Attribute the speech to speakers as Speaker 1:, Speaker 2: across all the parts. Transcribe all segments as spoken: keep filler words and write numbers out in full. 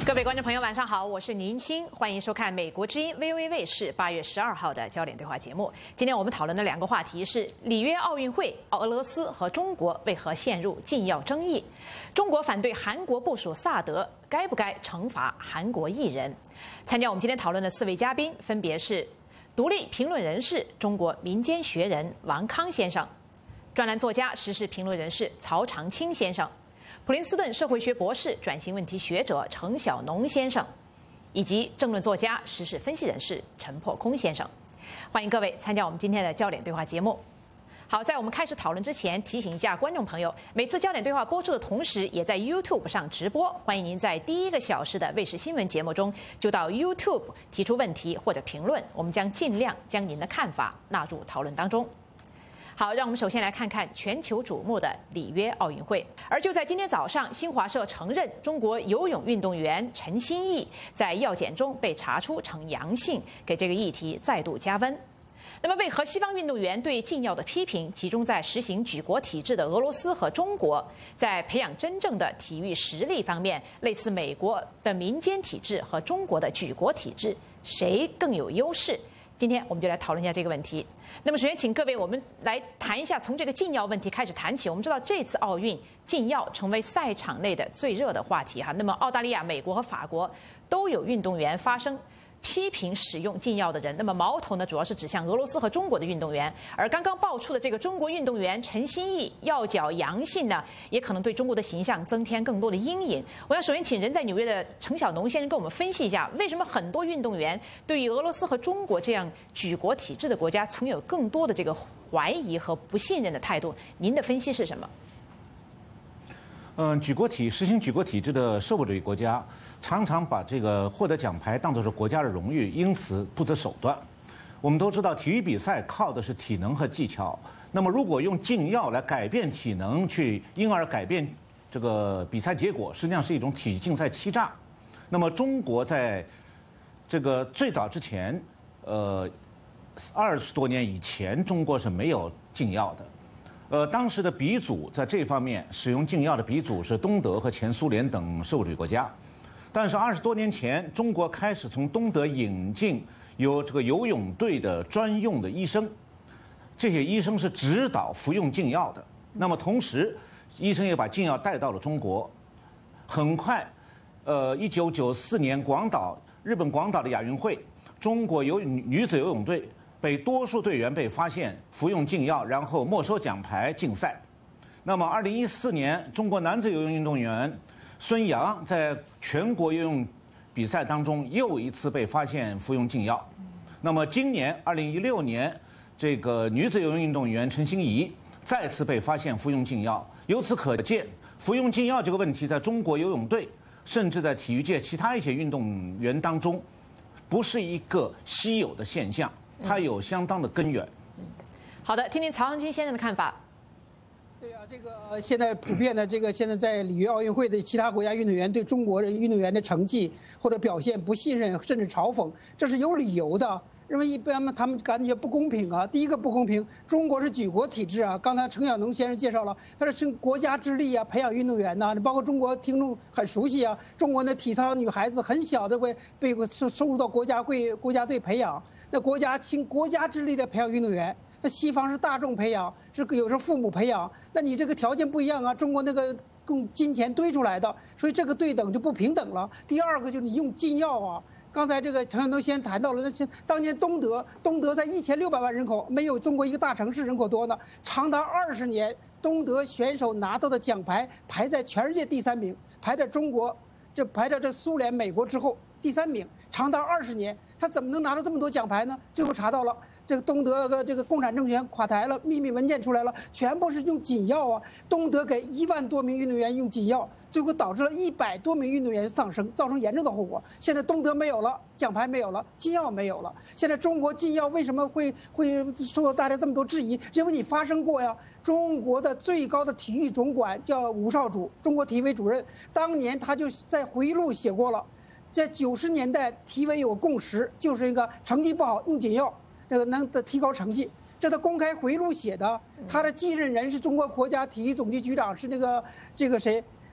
Speaker 1: 各位观众朋友，晚上好，我是宁欣，欢迎收看美国之音 V O A 卫视八月十二号的焦点对话节目。今天我们讨论的两个话题是里约奥运会，俄罗斯和中国为何陷入禁药争议？中国反对韩国部署萨德，该不该惩罚韩国艺人？参加我们今天讨论的四位嘉宾分别是独立评论人士、中国民间学人王康先生，专栏作家、时事评论人士曹长青先生。普林斯顿社会学博士、转型问题学者程晓农先生，以及政论作家、时事分析人士陈破空先生，欢迎各位参加我们今天的焦点对话节目。好，在我们开始讨论之前，提醒一下观众朋友，每次焦点对话播出的同时，也在 YouTube 上直播，欢迎您在第一个小时的卫视新闻节目中就到 YouTube 提出问题或者评论，我们将尽量将您的看法纳入讨论当中。好，让我们首先来看看全球瞩目的里约奥运会。而就在今天早上，新华社承认中国游泳运动员陈欣毅在药检中被查出呈阳性，给这个议题再度加温。那么，为何西方运动员对禁药的批评集中在实行举国体制的俄罗斯和中国，在培养真正的体育实力方面，类似美国的民间体制和中国的举国体制，谁更有优势？今天我们就来讨论一下这个问题。那么，首先请各位，我们来谈一下从这个禁药问题开始谈起。我们知道这次奥运禁药成为赛场内的最热的话题哈。那么，澳大利亚、美国和法国都有运动员发声，批评使用禁药的人。那么矛头呢，主要是指向俄罗斯和中国的运动员。而刚刚爆出的这个中国运动员陈欣毅药检阳性呢，也可能对中国的形象增添更多的阴影。我要首先请人在纽约的程晓农先生跟我们分析一下，为什么很多运动员对于俄罗斯和中国这样举国体制的国家，存有更多的这个怀疑和不信任的态度？您的分析是什么？
Speaker 2: 嗯，举国体实行举国体制的社会主义国家，常常把这个获得奖牌当作是国家的荣誉，因此不择手段。我们都知道，体育比赛靠的是体能和技巧。那么，如果用禁药来改变体能，去因而改变这个比赛结果，实际上是一种体育竞赛欺诈。那么，中国在这个最早之前，呃，二十多年以前，中国是没有禁药的。呃，当时的鼻祖在这方面使用禁药的鼻祖是东德和前苏联等社会主义国家，但是二十多年前，中国开始从东德引进有这个游泳队的专用的医生，这些医生是指导服用禁药的。那么同时，医生也把禁药带到了中国。很快，呃，一九九四年广岛日本广岛的亚运会，中国游女子游泳队被多数队员被发现服用禁药，然后没收奖牌禁赛。那么，二零一四年，中国男子游泳运动员孙杨在全国游泳比赛当中又一次被发现服用禁药。那么，今年二零一六年，这个女子游泳运动员陈欣怡再次被发现服用禁药。由此可见，服用禁药这个问题在中国游泳队，甚至在体育界其他一些运动员当中，不是一个稀有的现象。它有相当的根源。
Speaker 1: 嗯，好的，听听曹长青先生的看法。
Speaker 3: 对啊，这个现在普遍的这个现在在里约奥运会的其他国家运动员对中国运动员的成绩或者表现不信任，甚至嘲讽，这是有理由的。认为一般他们感觉不公平啊。第一个不公平，中国是举国体制啊。刚才程晓农先生介绍了，他说是国家之力啊，培养运动员呐、啊，包括中国听众很熟悉啊。中国的体操女孩子很小的会被收收入到国家会国家队培养。那国家倾国家之力的培养运动员，那西方是大众培养，是有时候父母培养，那你这个条件不一样啊。中国那个用金钱堆出来的，所以这个对等就不平等了。第二个就是你用禁药啊，刚才这个程晓农先生谈到了，那是当年东德，东德在一千六百万人口，没有中国一个大城市人口多呢，长达二十年，东德选手拿到的奖牌排在全世界第三名，排在中国，这排在这苏联、美国之后第三名，长达二十年。他怎么能拿到这么多奖牌呢？最后查到了，这个东德的这个共产政权垮台了，秘密文件出来了，全部是用禁药啊。东德给一万多名运动员用禁药，最后导致了一百多名运动员丧生，造成严重的后果。现在东德没有了，奖牌没有了，禁药没有了。现在中国禁药为什么会会受到大家这么多质疑？因为你发生过呀。中国的最高的体育总管叫吴少主，中国体委主任，当年他就在回忆录写过了。在九十年代，体委有共识，就是一个成绩不好用禁药，这个能提高成绩。这他公开回忆录写的，他的继任人是中国国家体育总局局长，是那个这个谁，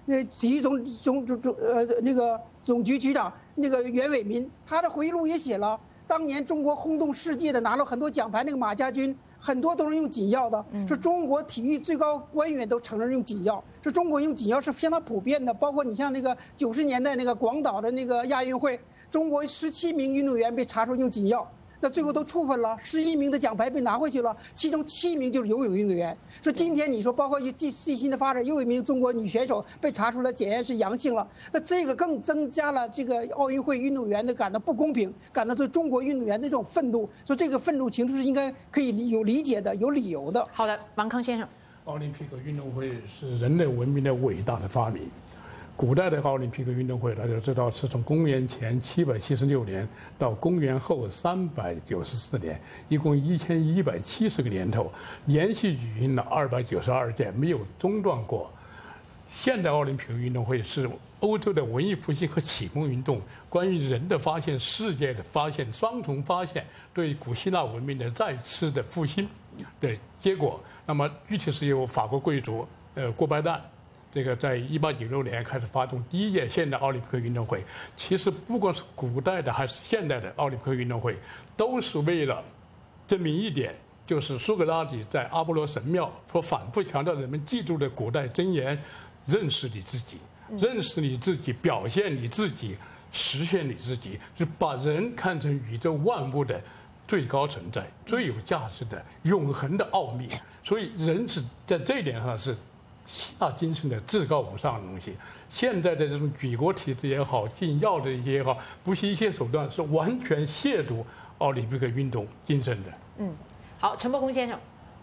Speaker 3: 那体育总总总总呃那个总局局长那个袁伟民，他的回忆录也写了，当年中国轰动世界的拿了很多奖牌那个马家军，很多都是用紧药的，是中国体育最高官员都承认用紧药，是中国用紧药是相当普遍的，包括你像那个九十年代那个广岛的那个亚运会，中国十七名运动员被查出用紧药。那最后都处分了，十一名的奖牌被拿回去了，其中七名就是游泳运动员。说今天你说，包括最最新的发展，又有一名中国女选手被查出来检验是阳性了，那这个更增加了这个奥运会运动员的感到不公平，感到对中国运动员的这种愤怒。说这个愤怒情绪是应该可以有理解的，有理由的。
Speaker 1: 好的，王康先生，
Speaker 4: 奥林匹克运动会是人类文明的伟大的发明。古代的奥林匹克运动会，大家知道是从公元前七百七十六年到公元后三百九十四年，一共一千一百七十个年头，连续举行了二百九十二届，没有中断过。现代奥林匹克运动会是欧洲的文艺复兴和启蒙运动，关于人的发现、世界的发现、双重发现，对古希腊文明的再次的复兴的结果。那么具体是由法国贵族呃郭拜旦。这个在一八九六年开始发动第一届现代奥林匹克运动会，其实不管是古代的还是现代的奥林匹克运动会，都是为了证明一点，就是苏格拉底在阿波罗神庙所反复强调人们记住的古代箴言：认识你自己，认识你自己，表现你自己，实现你自己，是把人看成宇宙万物的最高存在、最有价值的永恒的奥秘。所以人是在这一点上是希腊精神的至高无上的东西。现在的这种举国体制也好，禁药的也好，不惜一切手段，是完全亵渎奥林匹克运动精神的。
Speaker 1: 嗯，好，陈伯公先生，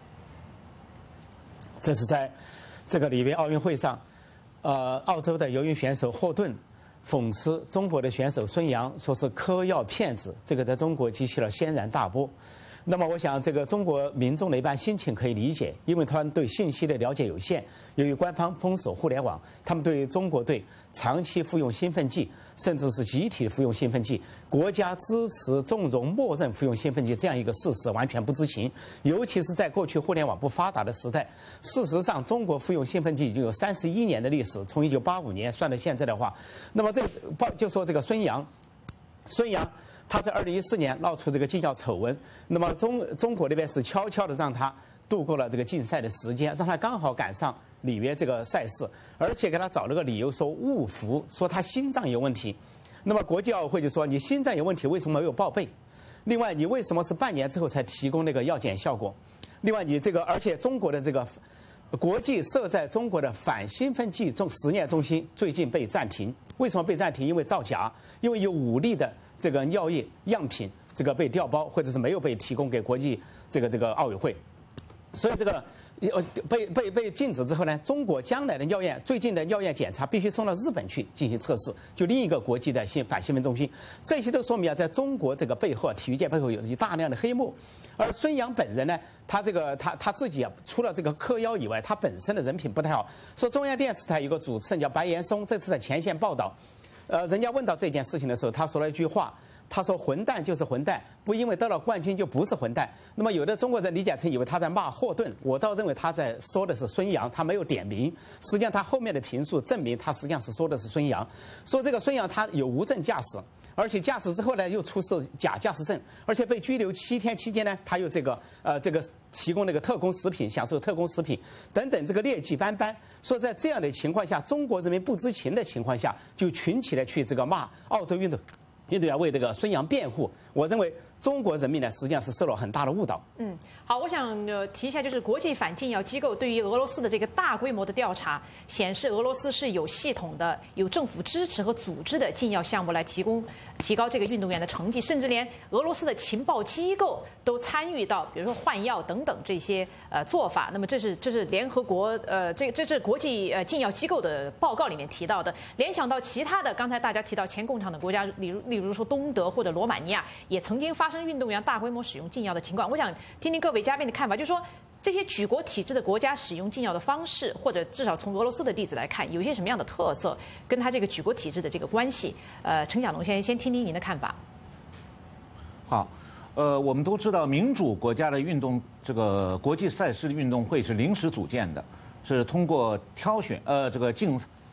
Speaker 5: 这是在这个里约奥运会上，呃，澳洲的游泳选手霍顿讽刺中国的选手孙杨，说是嗑药骗子，这个在中国激起了轩然大波。那么，我想这个中国民众的一般心情可以理解，因为他们对信息的了解有限。由于官方封锁互联网，他们对中国队长期服用兴奋剂，甚至是集体服用兴奋剂，国家支持、纵容、默认服用兴奋剂这样一个事实完全不知情。尤其是在过去互联网不发达的时代，事实上，中国服用兴奋剂已经有三十一年的历史，从一九八五年算到现在的话，那么这个报就说这个孙杨，孙杨。他在二零一四年闹出这个禁药丑闻，那么中中国那边是悄悄的让他度过了这个禁赛的时间，让他刚好赶上里约这个赛事，而且给他找了个理由说误服，说他心脏有问题。那么国际奥委会就说你心脏有问题，为什么没有报备？另外你为什么是半年之后才提供那个药检效果？另外你这个，而且中国的这个国际设在中国的反兴奋剂中实验中心最近被暂停，为什么被暂停？因为造假，因为有五例的这个尿液样品这个被调包，或者是没有被提供给国际这个这个奥委会，所以这个呃被被被禁止之后呢，中国将来的尿验最近的尿验检查必须送到日本去进行测试，就另一个国际的兴反兴奋中心，这些都说明啊，在中国这个背后，体育界背后有一大量的黑幕。而孙杨本人呢，他这个他他自己啊，除了这个嗑药以外，他本身的人品不太好。说中央电视台有个主持人叫白岩松，这次在前线报道。呃，人家问到这件事情的时候，他说了一句话，他说混蛋就是混蛋，不因为得了冠军就不是混蛋。那么有的中国人理解成以为他在骂霍顿，我倒认为他在说的是孙杨，他没有点名。实际上他后面的评述证明他实际上是说的是孙杨，说这个孙杨他有无证驾驶，而且驾驶之后呢又出示假驾驶证，而且被拘留七天期间呢，他又这个呃这个提供那个特供食品，享受特供食品等等，这个劣迹斑斑。说在这样的情况下，中国人民不知情的情况下，就群起来去这个骂澳洲运动运动员为这个孙杨辩护。我认为中国人民呢实际上是受了很大的误导。
Speaker 1: 嗯，好，我想呃提一下，就是国际反禁药机构对于俄罗斯的这个大规模的调查显示，俄罗斯是有系统的、有政府支持和组织的禁药项目来提供提高这个运动员的成绩，甚至连俄罗斯的情报机构都参与到，比如说换药等等这些呃做法。那么这是这是联合国呃这这是国际呃禁药机构的报告里面提到的。联想到其他的，刚才大家提到前共产的国家，例如例如说东德或者罗马尼亚，也曾经发生运动员大规模使用禁药的情况。我想听听各位嘉宾的看法，就是说这些举国体制的国家使用禁药的方式，或者至少从俄罗斯的例子来看，有一些什么样的特色，跟他这个举国体制的这个关系？呃，陈晓农先生先听听您的看法。
Speaker 2: 好，呃，我们都知道，民主国家的运动这个国际赛事的运动会是临时组建的，是通过挑选呃这个竞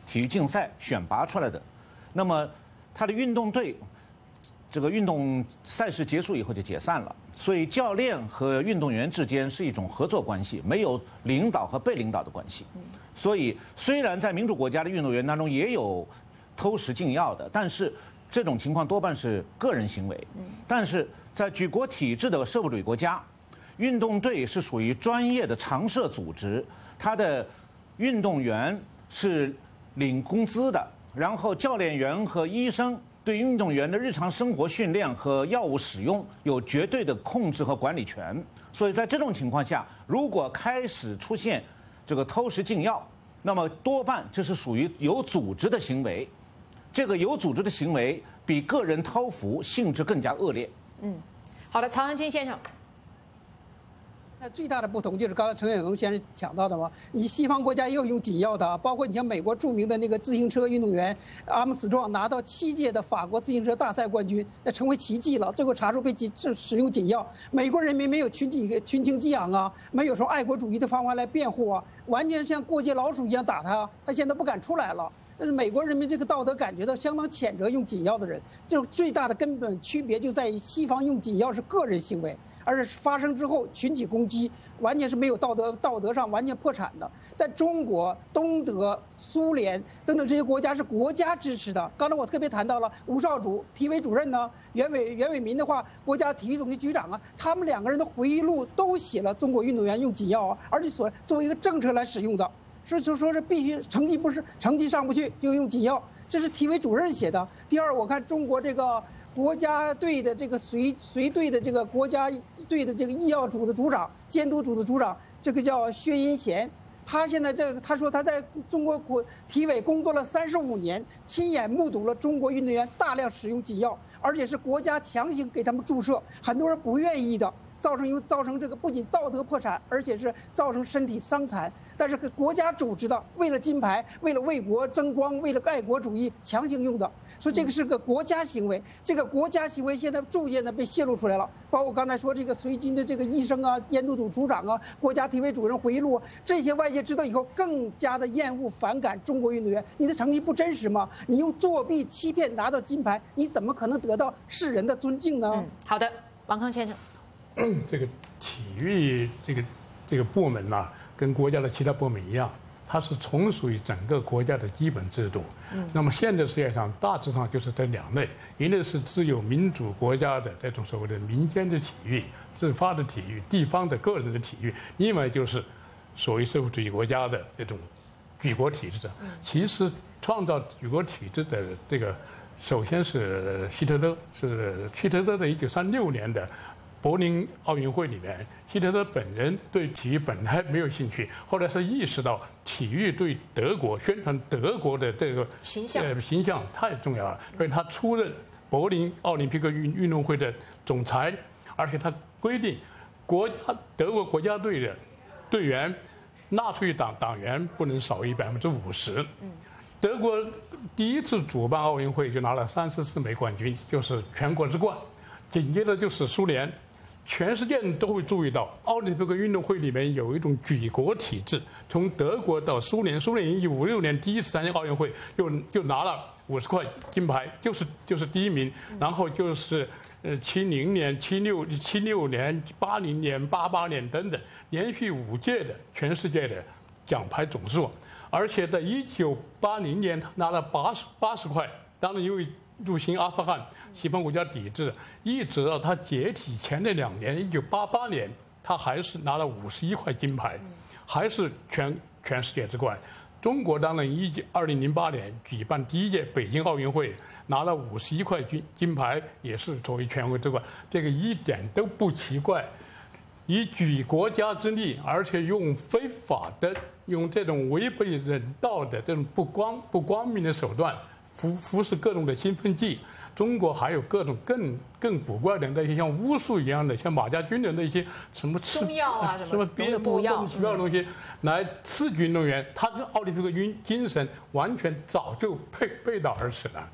Speaker 2: 体育竞赛选拔出来的。那么，他的运动队，这个运动赛事结束以后就解散了。所以，教练和运动员之间是一种合作关系，没有领导和被领导的关系。所以，虽然在民主国家的运动员当中也有偷食禁药的，但是这种情况多半是个人行为。但是在举国体制的社会主义国家，运动队是属于专业的常设组织，他的运动员是领工资的，然后教练员和医生对运动员的日常生活训练和药物使用有绝对的控制和管理权。所以在这种情况下，如果开始出现这个偷食禁药，那么多半这是属于有组织的行为。这个有组织的行为比个人偷服性质更加恶劣。
Speaker 1: 嗯，好的，曹恒金先生。
Speaker 3: 那最大的不同就是刚才陈远龙先生讲到的嘛，你西方国家也有用禁药的，包括你像美国著名的那个自行车运动员阿姆斯壮拿到七届的法国自行车大赛冠军，那成为奇迹了。最后查出被禁使用禁药，美国人民没有群体群情激昂啊，没有说爱国主义的方法来辩护啊，完全像过街老鼠一样打他，他现在不敢出来了。但是美国人民这个道德感觉到相当谴责用禁药的人，就最大的根本区别就在于西方用禁药是个人行为。而是发生之后群体攻击，完全是没有道德道德上完全破产的。在中国、东德、苏联等等这些国家是国家支持的。刚才我特别谈到了吴少主体委主任呢，袁伟袁伟民的话，国家体育总局局长啊，他们两个人的回忆录都写了中国运动员用禁药啊，而且所作为一个政策来使用的，是就说是必须成绩不是成绩上不去就用禁药，这是体委主任写的。第二，我看中国这个。国家队的这个随随队的这个国家队的这个医药组的组长、监督组的组长，这个叫薛英贤，他现在这个他说他在中国国体委工作了三十五年，亲眼目睹了中国运动员大量使用禁药，而且是国家强行给他们注射，很多人不愿意的，造成因为造成这个不仅道德破产，而且是造成身体伤残。但是国家组织的，为了金牌，为了为国争光，为了爱国主义强行用的。所以这个是个国家行为，这个国家行为现在逐渐的被泄露出来了。包括刚才说这个随军的这个医生啊、监督组组长啊、国家体委主任回忆录，这些外界知道以后更加的厌恶反感中国运动员。你的成绩不真实吗？你用作弊欺骗拿到金牌，你怎么可能得到世人的尊敬呢？
Speaker 1: 嗯，好的，王康先生。
Speaker 4: 这个体育这个这个部门呐、啊，跟国家的其他部门一样。它是从属于整个国家的基本制度。嗯，那么现在世界上大致上就是这两类，一类是自由民主国家的这种所谓的民间的体育、自发的体育、地方的个人的体育，另外就是所谓社会主义国家的这种举国体制。其实创造举国体制的这个，首先是希特勒，是希特勒的一九三六年的柏林奥运会里面，希特勒本人对体育本来没有兴趣，后来是意识到体育对德国宣传德国的这个
Speaker 1: 形象
Speaker 4: 呃形象太重要了，所以他出任柏林奥林匹克运运动会的总裁，而且他规定国家德国国家队的队员纳粹党党员不能少于百分之五十。德国第一次主办奥运会就拿了三十四枚冠军，就是全国之冠，紧接着就是苏联。全世界人都会注意到，奥林匹克运动会里面有一种举国体制。从德国到苏联，苏联一九五六年第一次参加奥运会，就就拿了五十块金牌，就是就是第一名。然后就是呃七零年、七六七六年、八零年、八八年等等，连续五届的全世界的奖牌总数。而且在一九八零年，他拿了八十八十块，当然因为入侵阿富汗，西方国家抵制，一直到他解体前的两年，一九八八年，他还是拿了五十一块金牌，还是全全世界之冠。中国当然一二零零八年举办第一届北京奥运会，拿了五十一块金金牌，也是作为全国之冠，这个一点都不奇怪。以举国家之力，而且用非法的、用这种违背人道的这种不光不光明的手段。服服侍各种的兴奋剂，中国还有各种更更古怪的那些像巫术一样的，像马家军的那些什么
Speaker 1: 中药啊，
Speaker 4: 什么别的
Speaker 1: 补药、
Speaker 4: 奇妙的东西，来刺激运动员。他跟奥林匹克精精神完全早就背背道而驰了。
Speaker 1: 嗯，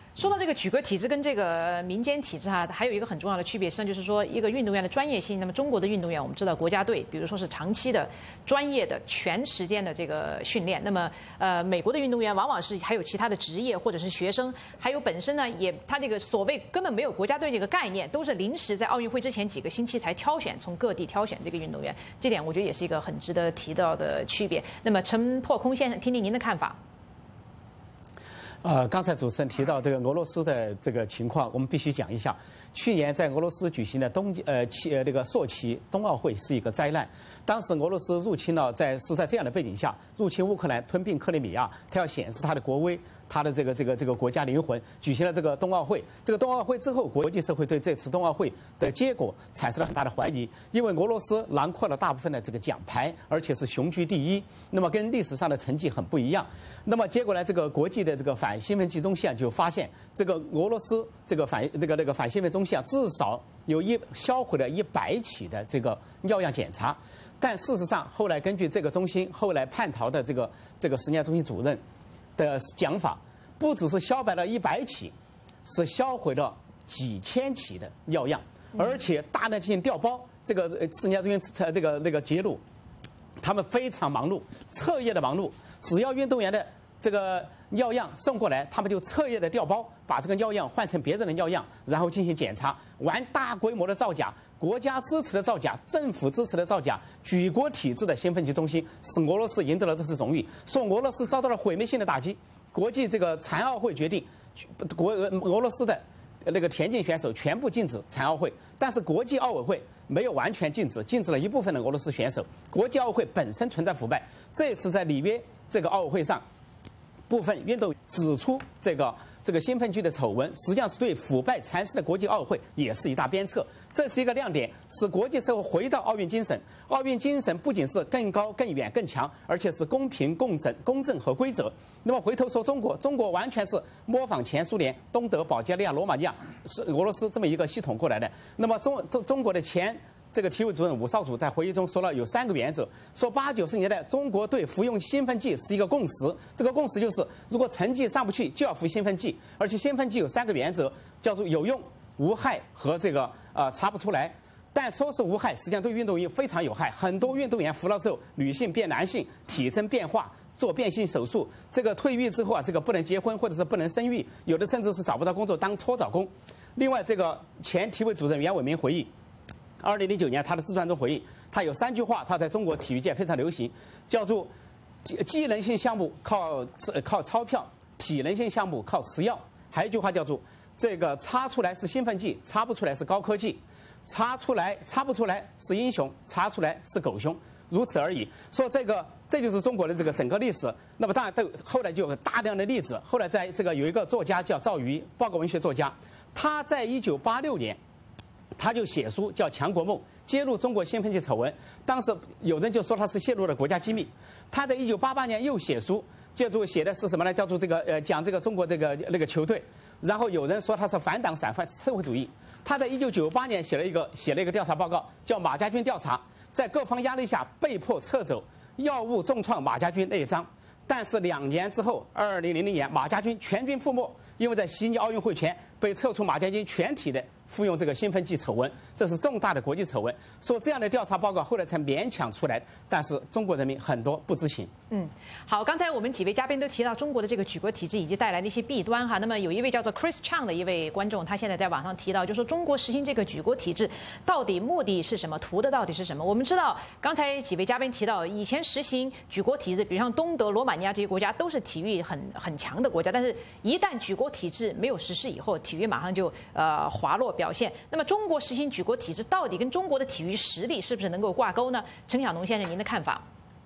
Speaker 1: 说到这个举国体制跟这个民间体制哈，还有一个很重要的区别，实际上就是说一个运动员的专业性。那么中国的运动员，我们知道国家队，比如说是长期的、专业的、全时间的这个训练。那么呃，美国的运动员往往是还有其他的职业或者是学生，还有本身呢也他这个所谓根本没有国家队这个概念，都是临时在奥运会之前几个星期才挑选，从各地挑选这个运动员。这点我觉得也是一个很值得提到的区别。那么陈破空先生，听听您的看法。
Speaker 5: 呃，刚才主持人提到这个俄罗斯的这个情况，我们必须讲一下。去年在俄罗斯举行的冬呃期呃这个索契冬奥会是一个灾难。当时俄罗斯入侵了，在是在这样的背景下入侵乌克兰，吞并克里米亚，他要显示他的国威，他的这个这个这个国家灵魂，举行了这个冬奥会。这个冬奥会之后，国际社会对这次冬奥会的结果产生了很大的怀疑，因为俄罗斯囊括了大部分的这个奖牌，而且是雄居第一，那么跟历史上的成绩很不一样。那么结果呢，这个国际的这个反兴奋剂中心啊就发现，这个俄罗斯这个反那个那个反兴奋中心啊，至少有一销毁了一百起的这个尿样检查。但事实上，后来根据这个中心后来叛逃的这个这个实验中心主任的讲法，不只是销毁了一百起，是销毁了几千起的尿样，而且大量进行调包。这个实验中心这个那个揭露，他们非常忙碌，彻夜的忙碌，只要运动员的这个尿样送过来，他们就彻夜的调包，把这个尿样换成别人的尿样，然后进行检查，玩大规模的造假，国家支持的造假，政府支持的造假，举国体制的兴奋剂中心，使俄罗斯赢得了这次荣誉，说俄罗斯遭到了毁灭性的打击。国际这个残奥会决定，国俄罗斯的那个田径选手全部禁止残奥会，但是国际奥委会没有完全禁止，禁止了一部分的俄罗斯选手。国际奥委会本身存在腐败，这次在里约这个奥委会上，部分运动员指出这个这个兴奋剂的丑闻，实际上是对腐败缠身的国际奥委会也是一大鞭策。这是一个亮点，使国际社会回到奥运精神。奥运精神不仅是更高、更远、更强，而且是公平、公正、公正和规则。那么回头说中国，中国完全是模仿前苏联、东德、保加利亚、罗马尼亚、是俄罗斯这么一个系统过来的。那么中中中国的前这个体委主任武少主在会议中说了有三个原则，说八九十年代中国对服用兴奋剂是一个共识，这个共识就是如果成绩上不去就要服兴奋剂，而且兴奋剂有三个原则，叫做有用、无害和这个呃查不出来。但说是无害，实际上对运动员非常有害，很多运动员服了之后，女性变男性，体征变化，做变性手术，这个退役之后啊，这个不能结婚或者是不能生育，有的甚至是找不到工作当搓澡工。另外，这个前体委主任袁伟民回忆，二零零九年他的自传中回忆，他有三句话，他在中国体育界非常流行，叫做技能性项目靠靠钞票，体能性项目靠吃药。还有一句话叫做这个擦出来是兴奋剂，擦不出来是高科技。查出来查不出来是英雄，查出来是狗熊，如此而已。说这个这就是中国的这个整个历史。那么当然，都后来就有大量的例子。后来在这个有一个作家叫赵瑜，报告文学作家，他在一九八六年，他就写书叫《强国梦》，揭露中国兴奋剂丑闻。当时有人就说他是泄露了国家机密。他在一九八八年又写书，借助写的是什么呢？叫做这个呃讲这个中国这个那个球队。然后有人说他是反党反社会主义。他在一九九八年写了一个写了一个调查报告，叫《马家军调查》，在各方压力下被迫撤走药物重创马家军那一章。但是两年之后，二零零零年，马家军全军覆没，因为在悉尼奥运会前被撤出马家军全体的服用这个兴奋剂丑闻，这是重大的国际丑闻。说这样的调查报告后来才勉强出来，但是中国人民很多不知情。
Speaker 1: 嗯，好，刚才我们几位嘉宾都提到中国的这个举国体制以及带来的一些弊端哈。那么有一位叫做 Chris Chang 的一位观众，他现在在网上提到，就说中国实行这个举国体制到底目的是什么，图的到底是什么？我们知道，刚才几位嘉宾提到，以前实行举国体制，比如像东德、罗马尼亚这些国家都是体育很很强的国家，但是一旦举国体制没有实施以后，体育马上就呃滑落表现。那么中国实行举国体制，到底跟中国的体育实力是不是能够挂钩呢？陈晓农先生，您的看法？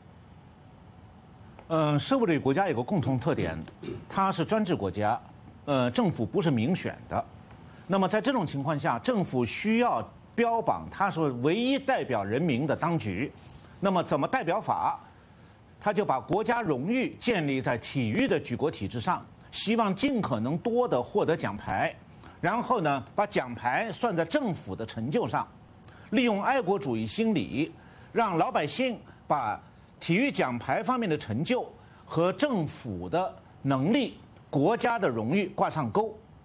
Speaker 2: 嗯，社会主义国家有个共同特点，它是专制国家，呃，政府不是民选的。那么在这种情况下，政府需要标榜它是唯一代表人民的当局。那么怎么代表法？他就把国家荣誉建立在体育的举国体制上，希望尽可能多的获得奖牌，然后呢，把奖牌算在政府的成就上，利用爱国主义心理，让老百姓把体育奖牌方面的成就和政府的能力、国家的荣誉挂上钩。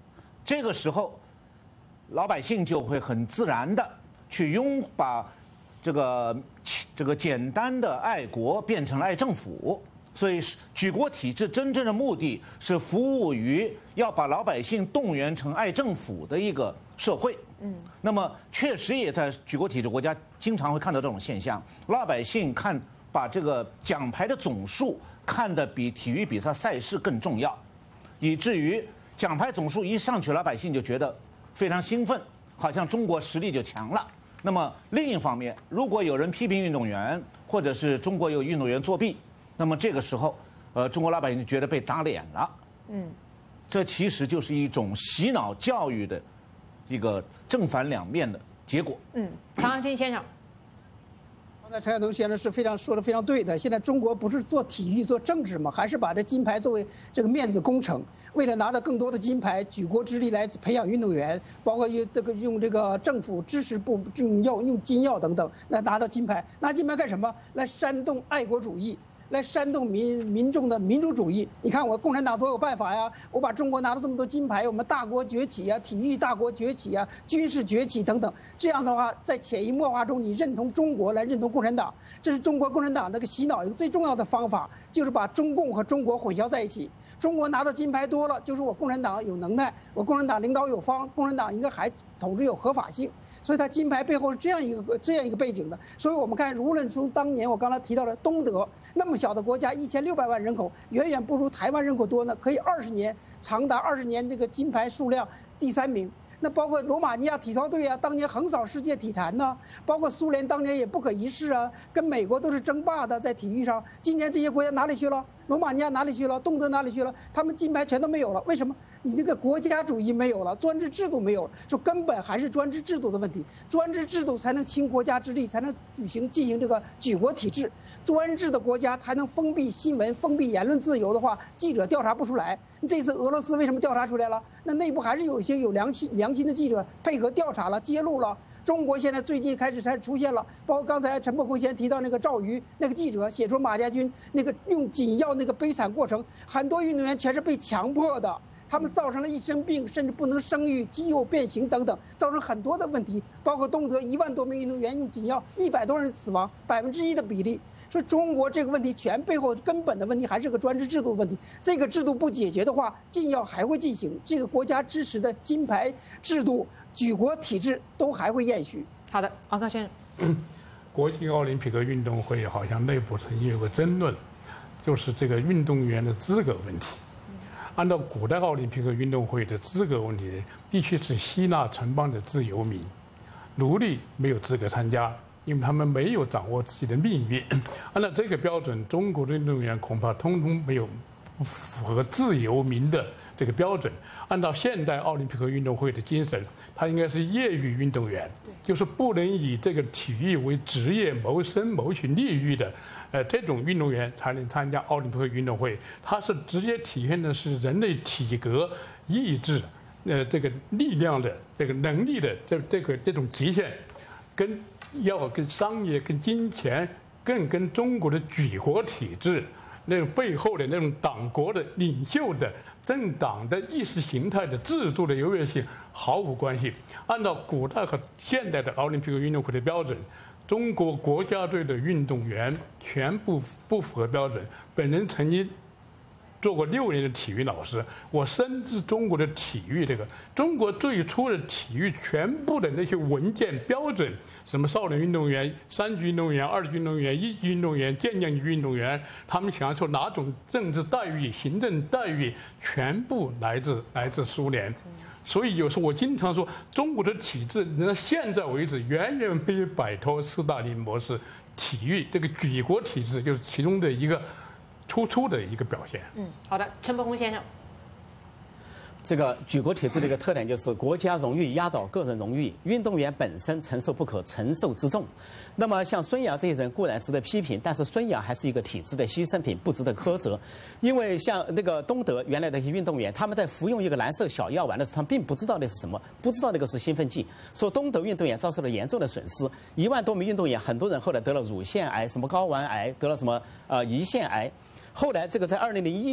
Speaker 2: 这个时候，老百姓就会很自然的去拥把这个这个简单的爱国变成了爱政府。所以举国体制真正的目的是服务于要把老百姓动员成爱政府的一个社会。嗯，那么确实也在举国体制国家经常会看到这种现象，老百姓看把这个奖牌的总数看得比体育比赛赛事更重要，以至于奖牌总数一上去，老百姓就觉得非常兴奋，好像中国实力就强了。那么另一方面，如果有人批评运动员，或者是中国有运动员作弊，那么这个时候，呃，中国老百姓就觉得被打脸了。嗯，这其实就是一种洗脑教育的一个正反两面的结果。
Speaker 1: 嗯，曹昂金先生，
Speaker 3: 刚才陈晓东先生是非常说的非常对的。现在中国不是做体育做政治吗？还是把这金牌作为这个面子工程，为了拿到更多的金牌，举国之力来培养运动员，包括用这个用这个政府支持部用药用金药等等，来拿到金牌。拿金牌干什么？来煽动爱国主义。来煽动民民众的民主主义。你看我共产党多有办法呀！我把中国拿了这么多金牌，我们大国崛起呀，体育大国崛起呀，军事崛起等等。这样的话，在潜移默化中，你认同中国，来认同共产党，这是中国共产党这个洗脑一个最重要的方法，就是把中共和中国混淆在一起。中国拿到金牌多了，就是我共产党有能耐，我共产党领导有方，共产党应该还统治有合法性。所以它金牌背后是这样一个这样一个背景的。所以我们看，无论从当年我刚才提到的东德那么小的国家，一千六百万人口，远远不如台湾人口多呢，可以二十年长达二十年这个金牌数量第三名。那包括罗马尼亚体操队啊，当年横扫世界体坛呢，包括苏联当年也不可一世啊，跟美国都是争霸的在体育上。今年这些国家哪里去了？罗马尼亚哪里去了？东德哪里去了？他们金牌全都没有了，为什么？你那个国家主义没有了，专制制度没有了，就根本还是专制制度的问题。专制制度才能倾国家之力，才能举行进行这个举国体制。专制的国家才能封闭新闻、封闭言论自由的话，记者调查不出来。这次俄罗斯为什么调查出来了？那内部还是有一些有良心、良心的记者配合调查了，揭露了。中国现在最近开始才出现了，包括刚才陈伯公先提到那个赵瑜那个记者写出马家军那个用紧药那个悲惨过程，很多运动员全是被强迫的。他们造成了一身病，甚至不能生育、肌肉变形等等，造成很多的问题。包括东德一万多名运动员用紧药，一百多人死亡，百分之一的比例。说中国这个问题全背后根本的问题还是个专制制度问题。这个制度不解决的话，禁药还会进行，这个国家支持的金牌制度、举国体制都还会延续。
Speaker 1: 好的，王刚先生，
Speaker 4: 国际奥林匹克运动会好像内部曾经有个争论，就是这个运动员的资格问题。按照古代奥林匹克运动会的资格问题，必须是希腊城邦的自由民，奴隶没有资格参加，因为他们没有掌握自己的命运。按照这个标准，中国的运动员恐怕通通没有符合自由民的这个标准。按照现代奥林匹克运动会的精神，他应该是业余运动员，就是不能以这个体育为职业谋生、谋取利益的。呃，这种运动员才能参加奥林匹克运动会，它是直接体现的是人类体格、意志、呃这个力量的这个能力的这这个这种极限，跟要跟商业、跟金钱，更跟中国的举国体制那种背后的那种党国的领袖的政党的意识形态的制度的优越性毫无关系。按照古代和现代的奥林匹克运动会的标准，中国国家队的运动员全部不符合标准。本人曾经做过六年的体育老师，我深知中国的体育这个中国最初的体育全部的那些文件标准，什么少年运动员、三级运动员、二级运动员、一级运动员、健将级运动员，他们享受哪种政治待遇、行政待遇，全部来自来自苏联。所以有时候我经常说，中国的体制到现在为止远远没有摆脱斯大林模式，体育这个举国体制就是其中的一个突出的一个表现。
Speaker 1: 嗯，好的，陈伯公先生。
Speaker 5: 这个举国体制的一个特点就是国家荣誉压倒个人荣誉，运动员本身承受不可承受之重。那么像孙杨这些人固然值得批评，但是孙杨还是一个体制的牺牲品，不值得苛责。因为像那个东德原来的一些运动员，他们在服用一个蓝色小药丸的时候，他们并不知道那是什么，不知道那个是兴奋剂。说东德运动员遭受了严重的损失，一万多名运动员，很多人后来得了乳腺癌、什么睾丸癌，得了什么呃胰腺癌。后来这个在二零零一年，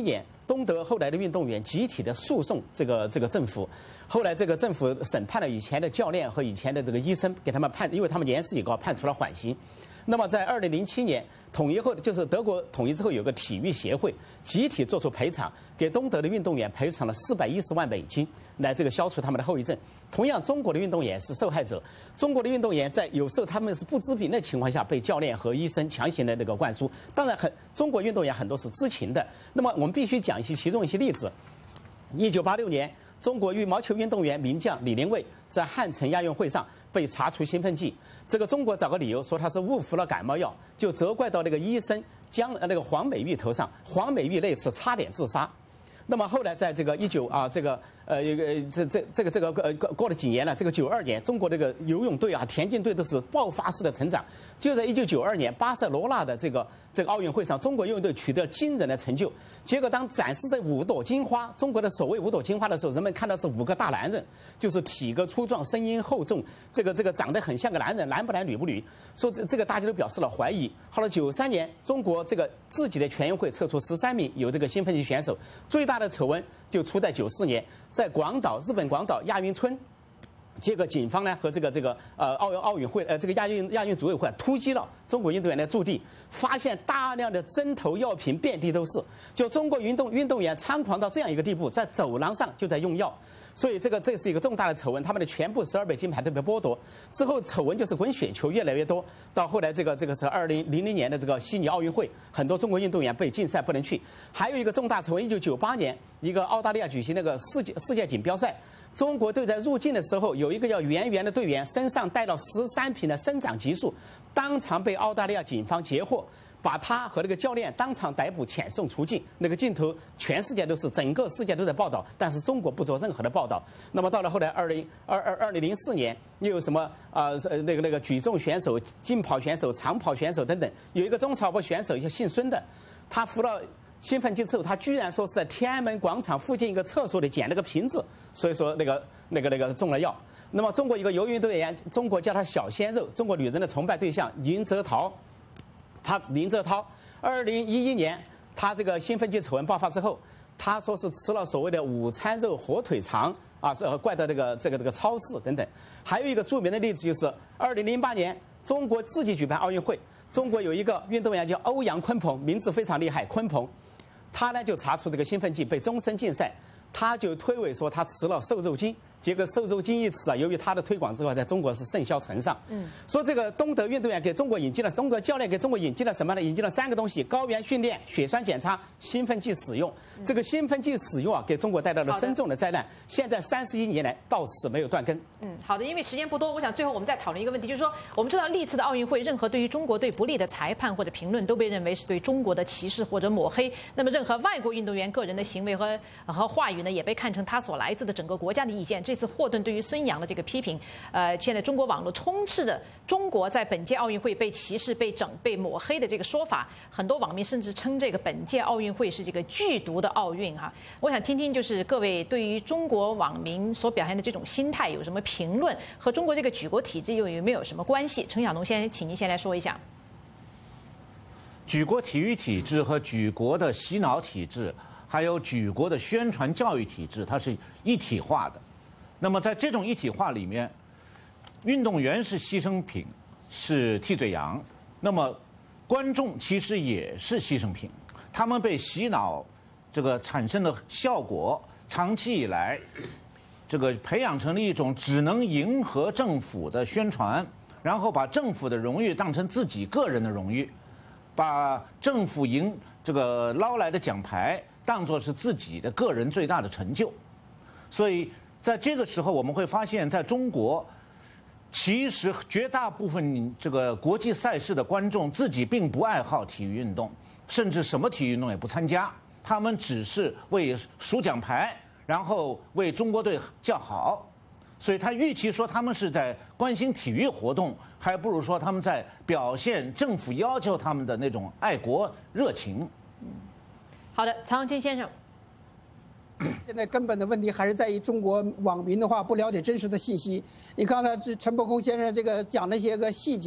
Speaker 5: 东德后来的运动员集体的诉讼这个这个政府，后来这个政府审判了以前的教练和以前的这个医生，给他们判，因为他们年事已高，判处了缓刑。那么在二零零七年统一后，就是德国统一之后，有个体育协会集体做出赔偿，给东德的运动员赔偿了四百一十万美金，来这个消除他们的后遗症。同样，中国的运动员是受害者。中国的运动员在有时候他们是不知情的情况下被教练和医生强行的那个灌输，当然很中国运动员很多是知情的。那么我们必须讲一些其中一些例子。一九八六年，中国羽毛球运动员名将李林蔚在汉城亚运会上被查出兴奋剂。这个中国找个理由说他是误服了感冒药，就责怪到那个医生江呃那个黄美玉头上。黄美玉那次差点自杀。那么后来在这个一九啊这个呃一个这这这个这个呃过过了几年了，这个九二年中国这个游泳队啊田径队都是爆发式的成长。就在一九九二年巴塞罗那的这个这个奥运会上，中国游泳队取得惊人的成就。结果当展示这五朵金花，中国的首位五朵金花的时候，人们看到是五个大男人，就是体格粗壮、声音厚重，这个这个长得很像个男人，男不男女不女，说这这个大家都表示了怀疑。后来九三年，中国这个自己的全运会测出十三名有这个兴奋剂选手，最大的丑闻就出在九四年，在广岛日本广岛亚运村。结果警方呢和这个这个呃奥运奥运会呃这个亚运亚运组委会突击了中国运动员的驻地，发现大量的针头药品遍地都是。就中国运动运动员猖狂到这样一个地步，在走廊上就在用药。所以这个这是一个重大的丑闻，他们的全部十二枚金牌都被剥夺。之后丑闻就是滚雪球越来越多，到后来这个这个是二零零零年的这个悉尼奥运会，很多中国运动员被禁赛不能去。还有一个重大丑闻，一九九八年一个澳大利亚举行那个世界世界锦标赛。中国队在入境的时候，有一个叫袁元的队员身上带了十三瓶的生长激素，当场被澳大利亚警方截获，把他和那个教练当场逮捕，遣送出境。那个镜头全世界都是，整个世界都在报道，但是中国不做任何的报道。那么到了后来，二零二二二零零四年，又有什么啊、呃、那个那个举重选手、竞跑选手、长跑选手等等，有一个中草坡选手叫姓孙的，他服了兴奋剂之后，他居然说是在天安门广场附近一个厕所里捡了个瓶子，所以说那个那个那个中了药。那么中国一个游泳运动员，中国叫他小鲜肉，中国女人的崇拜对象林泽涛，他林泽涛，二零一一年他这个兴奋剂丑闻爆发之后，他说是吃了所谓的午餐肉、火腿肠啊，是怪到这个这个这个超市等等。还有一个著名的例子就是二零零八年中国自己举办奥运会，中国有一个运动员叫欧阳鲲鹏，名字非常厉害，鲲鹏。他呢就查出这个兴奋剂，被终身禁赛。他就推诿说他吃了瘦肉精，结果瘦肉精一词啊，由于他的推广之后，在中国是甚嚣尘上。嗯，说这个东德运动员给中国引进了，中国教练给中国引进了什么呢？引进了三个东西：高原训练、血栓检查、兴奋剂使用。这个兴奋剂使用啊，给中国带来了深重的灾难。现在三十一年来到此没有断根。
Speaker 1: 嗯，好的，因为时间不多，我想最后我们再讨论一个问题，就是说，我们知道历次的奥运会，任何对于中国队不利的裁判或者评论，都被认为是对中国的歧视或者抹黑。那么，任何外国运动员个人的行为和和话语呢，也被看成他所来自的整个国家的意见。这次霍顿对于孙杨的这个批评，呃，现在中国网络充斥着中国在本届奥运会被歧视、被整、被抹黑的这个说法。很多网民甚至称这个本届奥运会是这个剧毒的奥运哈。我想听听，就是各位对于中国网民所表现的这种心态有什么评论，和中国这个举国体制又有没有什么关系？陈晓农先，请您先来说一下。
Speaker 2: 举国体育体制和举国的洗脑体制，还有举国的宣传教育体制，它是一体化的。那么在这种一体化里面，运动员是牺牲品，是替罪羊。那么观众其实也是牺牲品，他们被洗脑这个产生的效果，长期以来，这个培养成了一种只能迎合政府的宣传，然后把政府的荣誉当成自己个人的荣誉，把政府赢这个捞来的奖牌当作是自己的个人最大的成就。所以在这个时候，我们会发现，在中国，其实绝大部分这个国际赛事的观众自己并不爱好体育运动，甚至什么体育运动也不参加，他们只是为数奖牌，然后为中国队叫好。所以他与其说他们是在关心体育活动，还不如说他们在表现政府要求他们的那种爱国热情。
Speaker 1: 嗯，好的，曹永清先生。
Speaker 3: 现在根本的问题还是在于中国网民的话不了解真实的信息。你刚才这陈伯空先生这个讲那些个细节，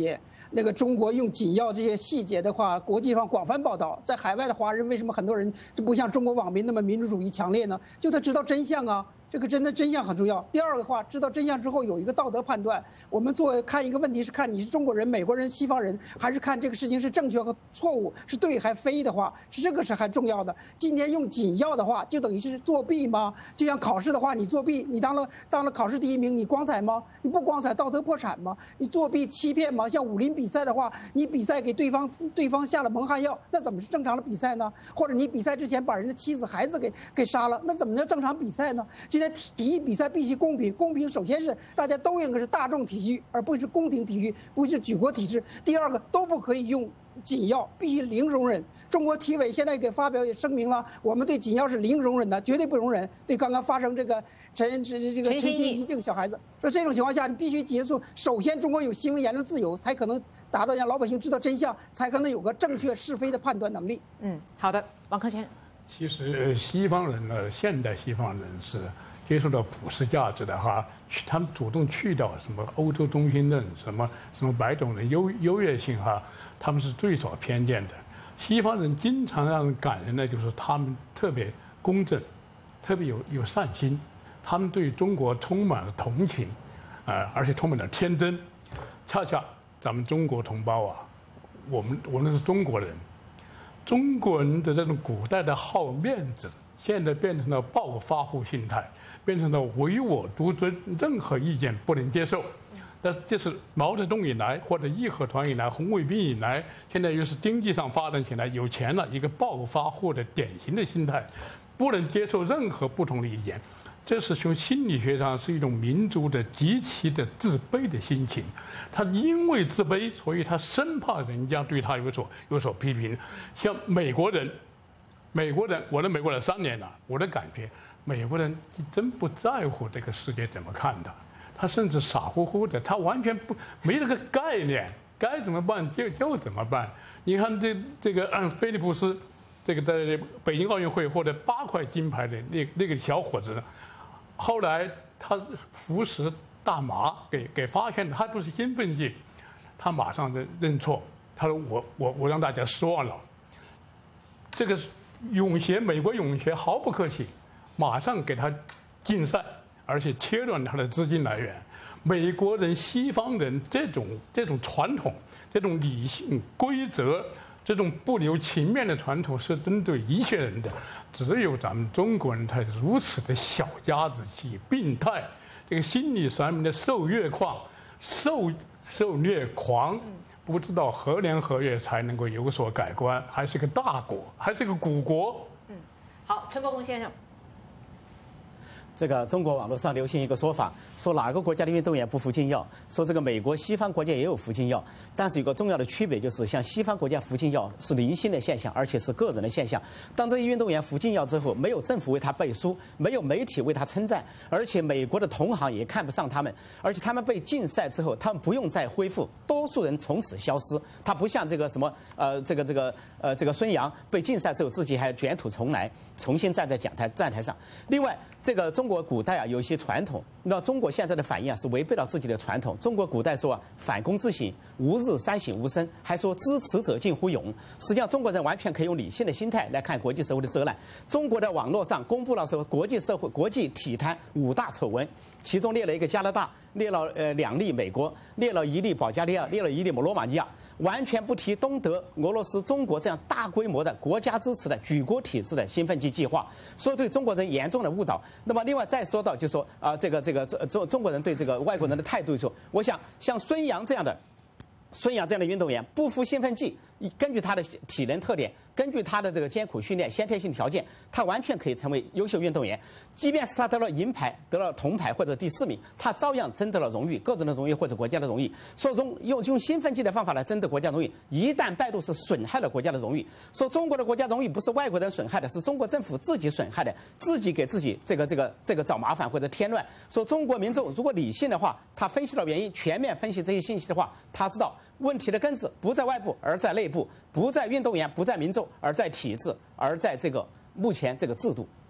Speaker 3: 那个中国用紧要这些细节的话，国际上广泛报道，在海外的华人为什么很多人就不像中国网民那么民主主义强烈呢？就他知道真相啊。这个真的真相很重要。第二个话，知道真相之后有一个道德判断。我们做看一个问题是看你是中国人、美国人、西方人，还是看这个事情是正确和错误，是对还非的话，是这个是很重要的。今天用紧要的话，就等于是作弊吗？就像考试的话，你作弊，你当了当了考试第一名，你光彩吗？你不光彩，道德破产吗？你作弊欺骗吗？像武林比赛的话，你比赛给对方对方下了蒙汗药，那怎么是正常的比赛呢？或者你比赛之前把人的妻子孩子给给杀了，那怎么叫正常比赛呢？今天体育比赛必须公平，公平首先是大家都应该是大众体育，而不是宫廷体育，不是举国体制。第二个都不可以用紧要，必须零容忍。中国体委现在给发表也声明了，我们对紧要是零容忍的，绝对不容忍。对刚刚发生这个陈这这个陈欣怡这个小孩子，说这种情况下你必须结束。首先，中国有新闻言论自由，才可能达到让老百姓知道真相，才可能有个正确是非的判断能力。
Speaker 1: 嗯，好的，王克勤。
Speaker 4: 其实西方人呢，现代西方人是接受到普世价值的哈，他们主动去掉什么欧洲中心论，什么什么白种人优优越性哈，他们是最少偏见的。西方人经常让人感人的就是他们特别公正，特别有有善心，他们对中国充满了同情，呃，而且充满了天真。恰恰咱们中国同胞啊，我们我们是中国人，中国人的这种古代的好面子，现在变成了暴发户心态。变成了唯我独尊，任何意见不能接受。但这是毛泽东以来，或者义和团以来，红卫兵以来，现在又是经济上发展起来，有钱了，一个暴发户的典型的心态，不能接受任何不同的意见。这是从心理学上是一种民族的极其的自卑的心情。他因为自卑，所以他生怕人家对他有所有所批评。像美国人，美国人，我在美国人三年了，我的感觉。美国人真不在乎这个世界怎么看的，他甚至傻乎乎的，他完全不没这个概念，该怎么办就就怎么办。你看这这个嗯，菲利普斯，这个在北京奥运会获得八块金牌的那那个小伙子，后来他服食大麻给给发现，他不是兴奋剂，他马上认认错，他说我我我让大家失望了。这个泳协美国泳协毫不客气。马上给他禁赛，而且切断他的资金来源。美国人、西方人这种这种传统、这种理性、规则、这种不留情面的传统是针对一切人的。只有咱们中国人才如此的小家子气、病态，这个心理上面的受虐狂、受受虐狂，不知道何年何月才能够有所改观。还是个大国，还是个古国。
Speaker 1: 嗯，好，陈国公先生。
Speaker 5: 这个中国网络上流行一个说法，说哪个国家的运动员不服禁药？说这个美国、西方国家也有服禁药，但是有个重要的区别，就是像西方国家服禁药是零星的现象，而且是个人的现象。当这些运动员服禁药之后，没有政府为他背书，没有媒体为他称赞，而且美国的同行也看不上他们，而且他们被禁赛之后，他们不用再恢复，多数人从此消失。他不像这个什么呃这个这个呃这个孙杨被禁赛之后，自己还卷土重来，重新站在讲台站台上。另外，这个中国古代啊有一些传统，那中国现在的反应啊是违背了自己的传统。中国古代说啊，反躬自省，吾日三省吾身，还说知耻者近乎勇。实际上，中国人完全可以用理性的心态来看国际社会的责难。中国的网络上公布了说国际社会、国际体坛五大丑闻，其中列了一个加拿大，列了呃两例美国，列了一例保加利亚，列了一例罗马尼亚。完全不提东德、俄罗斯、中国这样大规模的国家支持的举国体制的兴奋剂计划，说对中国人严重的误导。那么，另外再说到，就说啊、呃，这个这个中中国人对这个外国人的态度，说，我想像孙杨这样的。孙杨这样的运动员不服兴奋剂，根据他的体能特点，根据他的这个艰苦训练、先天性条件，他完全可以成为优秀运动员。即便是他得了银牌、得了铜牌或者第四名，他照样争得了荣誉，个人的荣誉或者国家的荣誉。说用用用兴奋剂的方法来争得国家荣誉，一旦败露是损害了国家的荣誉。说中国的国家荣誉不是外国人损害的，是中国政府自己损害的，自己给自己这个这个这个找麻烦或者添乱。说中国民众如果理性的话，他分析了原因，全面分析这些信息的话，他知道。问题的根子不在外部，而在内部；不在运动员，不在民众，而在体制，而在这个目前这个制度。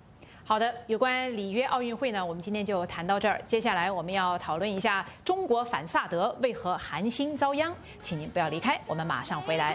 Speaker 1: 好的，有关里约奥运会呢，我们今天就谈到这儿。接下来我们要讨论一下中国反萨德为何寒心遭殃，请您不要离开，我们马上回来。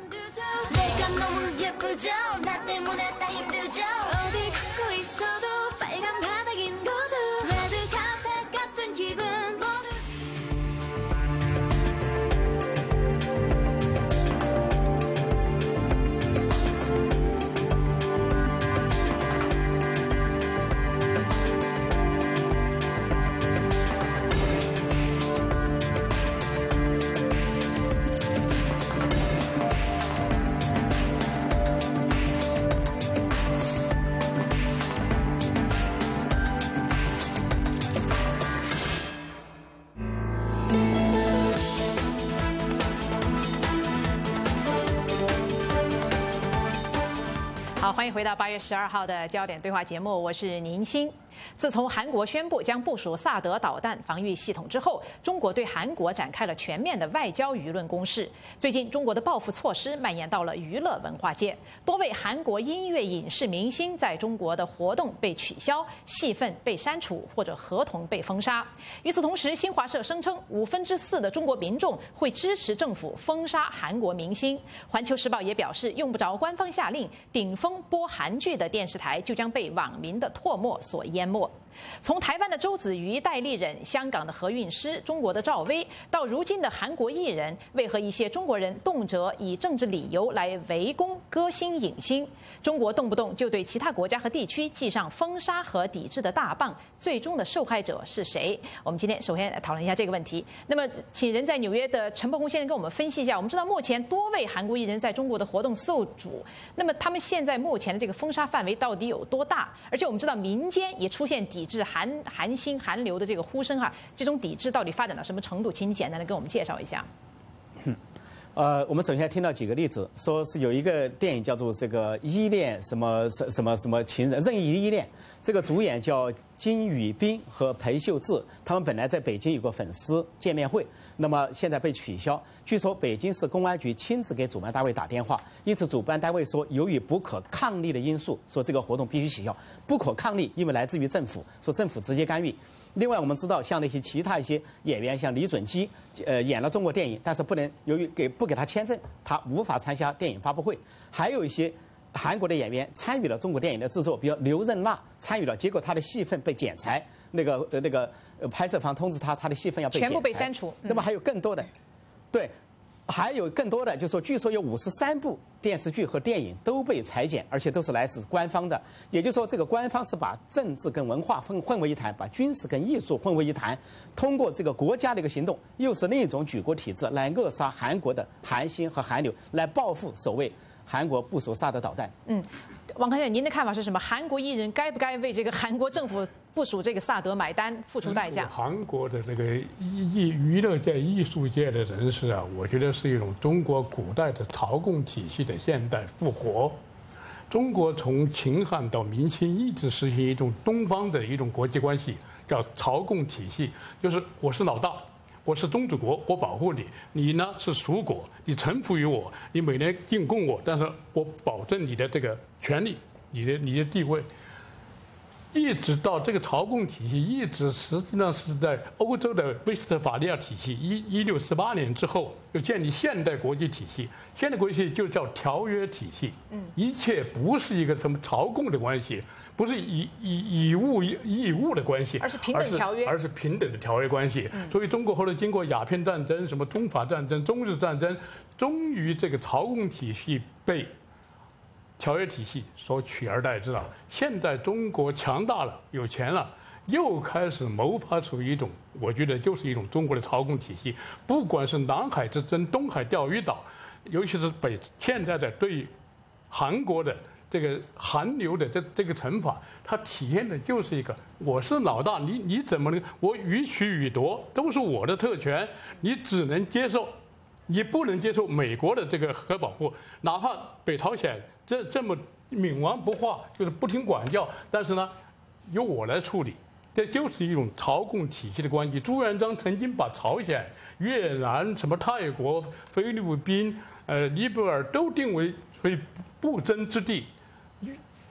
Speaker 1: 好，欢迎回到八月十二号的焦点对话节目，我是宁鑫。自从韩国宣布将部署萨德导弹防御系统之后，中国对韩国展开了全面的外交舆论攻势。最近，中国的报复措施蔓延到了娱乐文化界，多位韩国音乐影视明星在中国的活动被取消，戏份被删除或者合同被封杀。与此同时，新华社声称五分之四的中国民众会支持政府封杀韩国明星。环球时报也表示，用不着官方下令，顶峰播韩剧的电视台就将被网民的唾沫所淹没。从台湾的周子瑜代理人、香港的何韵诗、中国的赵薇，到如今的韩国艺人，为何一些中国人动辄以政治理由来围攻歌星、影星？中国动不动就对其他国家和地区记上封杀和抵制的大棒，最终的受害者是谁？我们今天首先来讨论一下这个问题。那么，请人在纽约的陈伯宏先生跟我们分析一下。我们知道，目前多位韩国艺人在中国的活动受阻，那么他们现在目前的这个封杀范围到底有多大？而且我们知道，民间也出现抵制韩韩星、韩流的这个呼声哈，这种抵制到底发展到什么程度？请你简单的跟我们介绍一下。
Speaker 5: 嗯呃，我们首先听到几个例子，说是有一个电影叫做这个《依恋什么什什么什么情人任意依恋》，这个主演叫金宇彬和裴秀智，他们本来在北京有个粉丝见面会，那么现在被取消。据说北京市公安局亲自给主办单位打电话，因此主办单位说，由于不可抗力的因素，说这个活动必须取消。不可抗力，因为来自于政府，说政府直接干预。另外，我们知道像那些其他一些演员，像李准基，呃，演了中国电影，但是不能由于给不给他签证，他无法参加电影发布会。还有一些韩国的演员参与了中国电影的制作，比如刘任娜参与了，结果他的戏份被剪裁，那个呃那个呃拍摄方通知他，他的戏份要被剪裁，
Speaker 1: 全部被删除。
Speaker 5: 那么还有更多的，对。还有更多的，就是说，据说有五十三部电视剧和电影都被裁剪，而且都是来自官方的。也就是说，这个官方是把政治跟文化混混为一谈，把军事跟艺术混为一谈，通过这个国家的一个行动，又是另一种举国体制来扼杀韩国的韩星和韩流，来报复所谓韩国部署萨德导弹。
Speaker 1: 嗯，王先生，您的看法是什么？韩国艺人该不该为这个韩国政府部署这个萨德买单，付出代价？
Speaker 4: 韩国的这个艺娱乐界、艺术界的人士啊，我觉得是一种中国古代的朝贡体系的现代复活。中国从秦汉到明清一直实行一种东方的一种国际关系，叫朝贡体系，就是我是老大。我是宗主国，我保护你；你呢是属国，你臣服于我，你每年进贡我，但是我保证你的这个权利，你的你的地位。一直到这个朝贡体系，一直实际上是在欧洲的威斯特法利亚体系一一六四八年之后，又建立现代国际体系。现代国际体系就叫条约体系，嗯，一切不是一个什么朝贡的关系，不是以以以物易物的关系，
Speaker 1: 而是平等条约，
Speaker 4: 而是平等的条约关系。嗯、所以中国后来经过鸦片战争、什么中法战争、中日战争，终于这个朝贡体系被条约体系所取而代之了。现在中国强大了，有钱了，又开始谋发出一种，我觉得就是一种中国的朝贡体系。不管是南海之争、东海钓鱼岛，尤其是北现在的对韩国的这个韩流的这这个惩罚，它体现的就是一个我是老大，你你怎么能我予取予夺都是我的特权，你只能接受。你不能接受美国的这个核保护，哪怕北朝鲜这这么冥顽不化，就是不听管教，但是呢，由我来处理，这就是一种朝贡体系的关系。朱元璋曾经把朝鲜、越南、什么泰国、菲律宾、呃尼泊尔都定为为不争之地。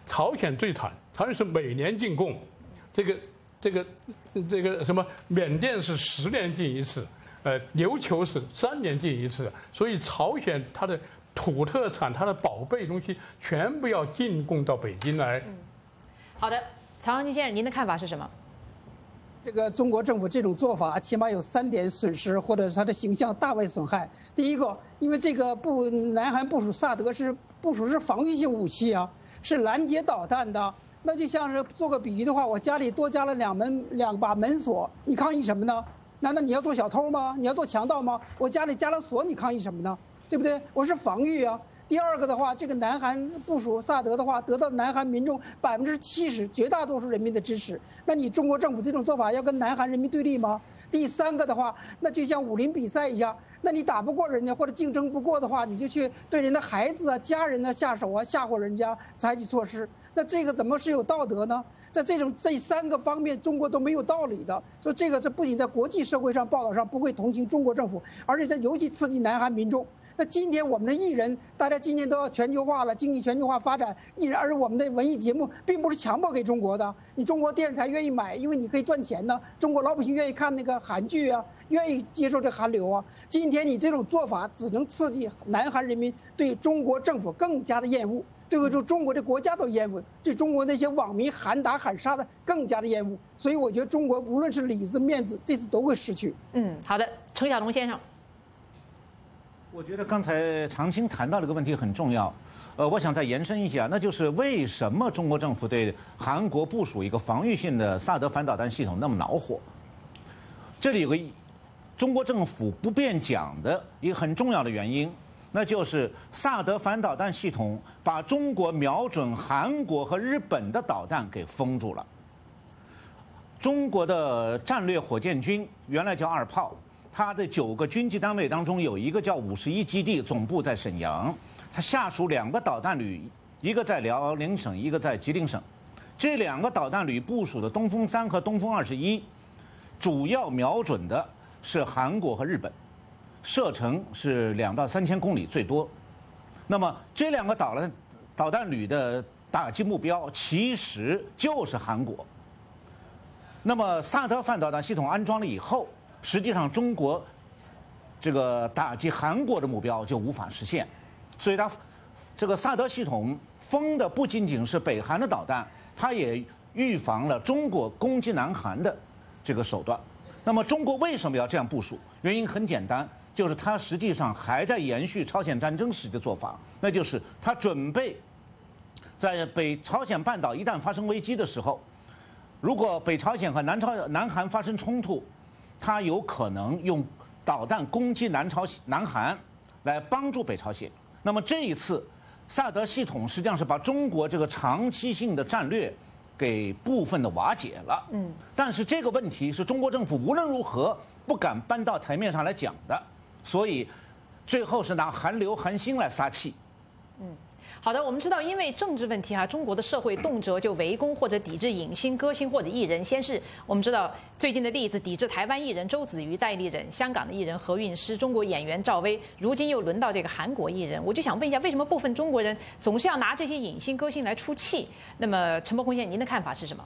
Speaker 4: 朝鲜最惨，朝鲜是每年进贡，这个这个这个什么缅甸是十年进一次，呃，琉球是三年进一次，所以朝鲜它的土特产、它的宝贝东西全部要进贡到北京来。
Speaker 1: 嗯，好的，曹长青先生，您的看法是什么？
Speaker 3: 这个中国政府这种做法，起码有三点损失，或者是它的形象大为损害。第一个，因为这个部南韩部署萨德是部署是防御性武器啊，是拦截导弹的。那就像是做个比喻的话，我家里多加了两门两把门锁，你抗议什么呢？难道你要做小偷吗？你要做强盗吗？我家里加了锁，你抗议什么呢？对不对？我是防御啊。第二个的话，这个南韩部署萨德的话，得到南韩民众百分之七十绝大多数人民的支持。那你中国政府这种做法要跟南韩人民对立吗？第三个的话，那就像武林比赛一样，那你打不过人家或者竞争不过的话，你就去对人的孩子啊、家人呢下手啊，吓唬人家，采取措施。那这个怎么是有道德呢？在这种这三个方面，中国都没有道理的。所以这个是不仅在国际社会上报道上不会同情中国政府，而且在尤其刺激南韩民众。那今天我们的艺人，大家今年都要全球化了，经济全球化发展，艺人而我们的文艺节目并不是强迫给中国的，你中国电视台愿意买，因为你可以赚钱呢。中国老百姓愿意看那个韩剧啊，愿意接受这韩流啊。今天你这种做法只能刺激南韩人民对中国政府更加的厌恶，这个就中国这国家都厌恶，对中国那些网民喊打喊杀的更加的厌恶。所以我觉得中国无论是里子面子，这次都会失去。
Speaker 1: 嗯，好的，程晓龙先生。
Speaker 2: 我觉得刚才长青谈到这个问题很重要，呃，我想再延伸一下，那就是为什么中国政府对韩国部署一个防御性的萨德反导弹系统那么恼火？这里有个中国政府不便讲的一个很重要的原因，那就是萨德反导弹系统把中国瞄准韩国和日本的导弹给封住了。中国的战略火箭军原来叫二炮。它的九个军机单位当中有一个叫五十一基地，总部在沈阳，它下属两个导弹旅，一个在辽宁省，一个在吉林省。这两个导弹旅部署的东风三和东风二十一，主要瞄准的是韩国和日本，射程是两到三千公里最多。那么这两个导弹导弹旅的打击目标其实就是韩国。那么萨德反导弹系统安装了以后，实际上，中国这个打击韩国的目标就无法实现，所以它这个萨德系统封的不仅仅是北韩的导弹，它也预防了中国攻击南韩的这个手段。那么，中国为什么要这样部署？原因很简单，就是它实际上还在延续朝鲜战争时的做法，那就是它准备在北朝鲜半岛一旦发生危机的时候，如果北朝鲜和南朝南韩发生冲突，它有可能用导弹攻击南朝鲜、南韩，来帮助北朝鲜。那么这一次，萨德系统实际上是把中国这个长期性的战略给部分的瓦解了。嗯，但是这个问题是中国政府无论如何不敢搬到台面上来讲的，所以最后是拿韩流、韩星来撒气。
Speaker 1: 嗯。好的，我们知道，因为政治问题哈、啊，中国的社会动辄就围攻或者抵制影星、歌星或者艺人。先是我们知道最近的例子，抵制台湾艺人周子瑜代理人，香港的艺人何韵诗，中国演员赵薇，如今又轮到这个韩国艺人。我就想问一下，为什么部分中国人总是要拿这些影星、歌星来出气？那么陈伯宏先生，您的看法是什么？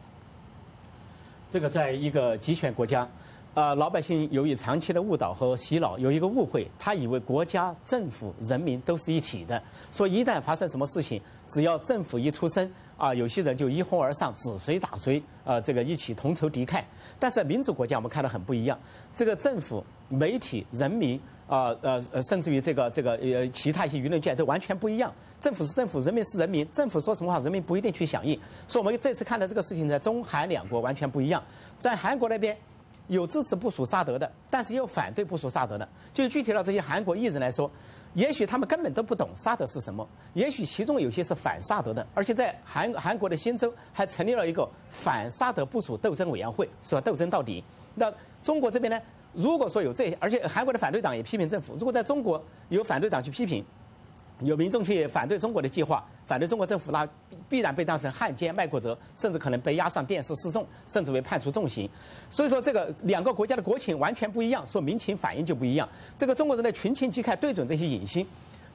Speaker 5: 这个在一个集权国家。呃，老百姓由于长期的误导和洗脑，有一个误会，他以为国家、政府、人民都是一起的，所以一旦发生什么事情，只要政府一出声，啊，有些人就一哄而上，指谁打谁，啊，这个一起同仇敌忾。但是民主国家我们看到很不一样，这个政府、媒体、人民，啊呃呃，甚至于这个这个呃其他一些舆论界都完全不一样。政府是政府，人民是人民，政府说什么话，人民不一定去响应。所以我们这次看到这个事情，在中韩两国完全不一样，在韩国那边。有支持部署萨德的，但是也有反对部署萨德的。就具体到这些韩国艺人来说，也许他们根本都不懂萨德是什么，也许其中有些是反萨德的，而且在韩韩国的新州还成立了一个反萨德部署斗争委员会，说要斗争到底。那中国这边呢，如果说有这些，而且韩国的反对党也批评政府，如果在中国有反对党去批评，有民众去反对中国的计划，反对中国政府，那必然被当成汉奸、卖国贼，甚至可能被押上电视示众，甚至被判处重刑。所以说，这个两个国家的国情完全不一样，说民情反应就不一样。这个中国人的群情激慨对准这些影星，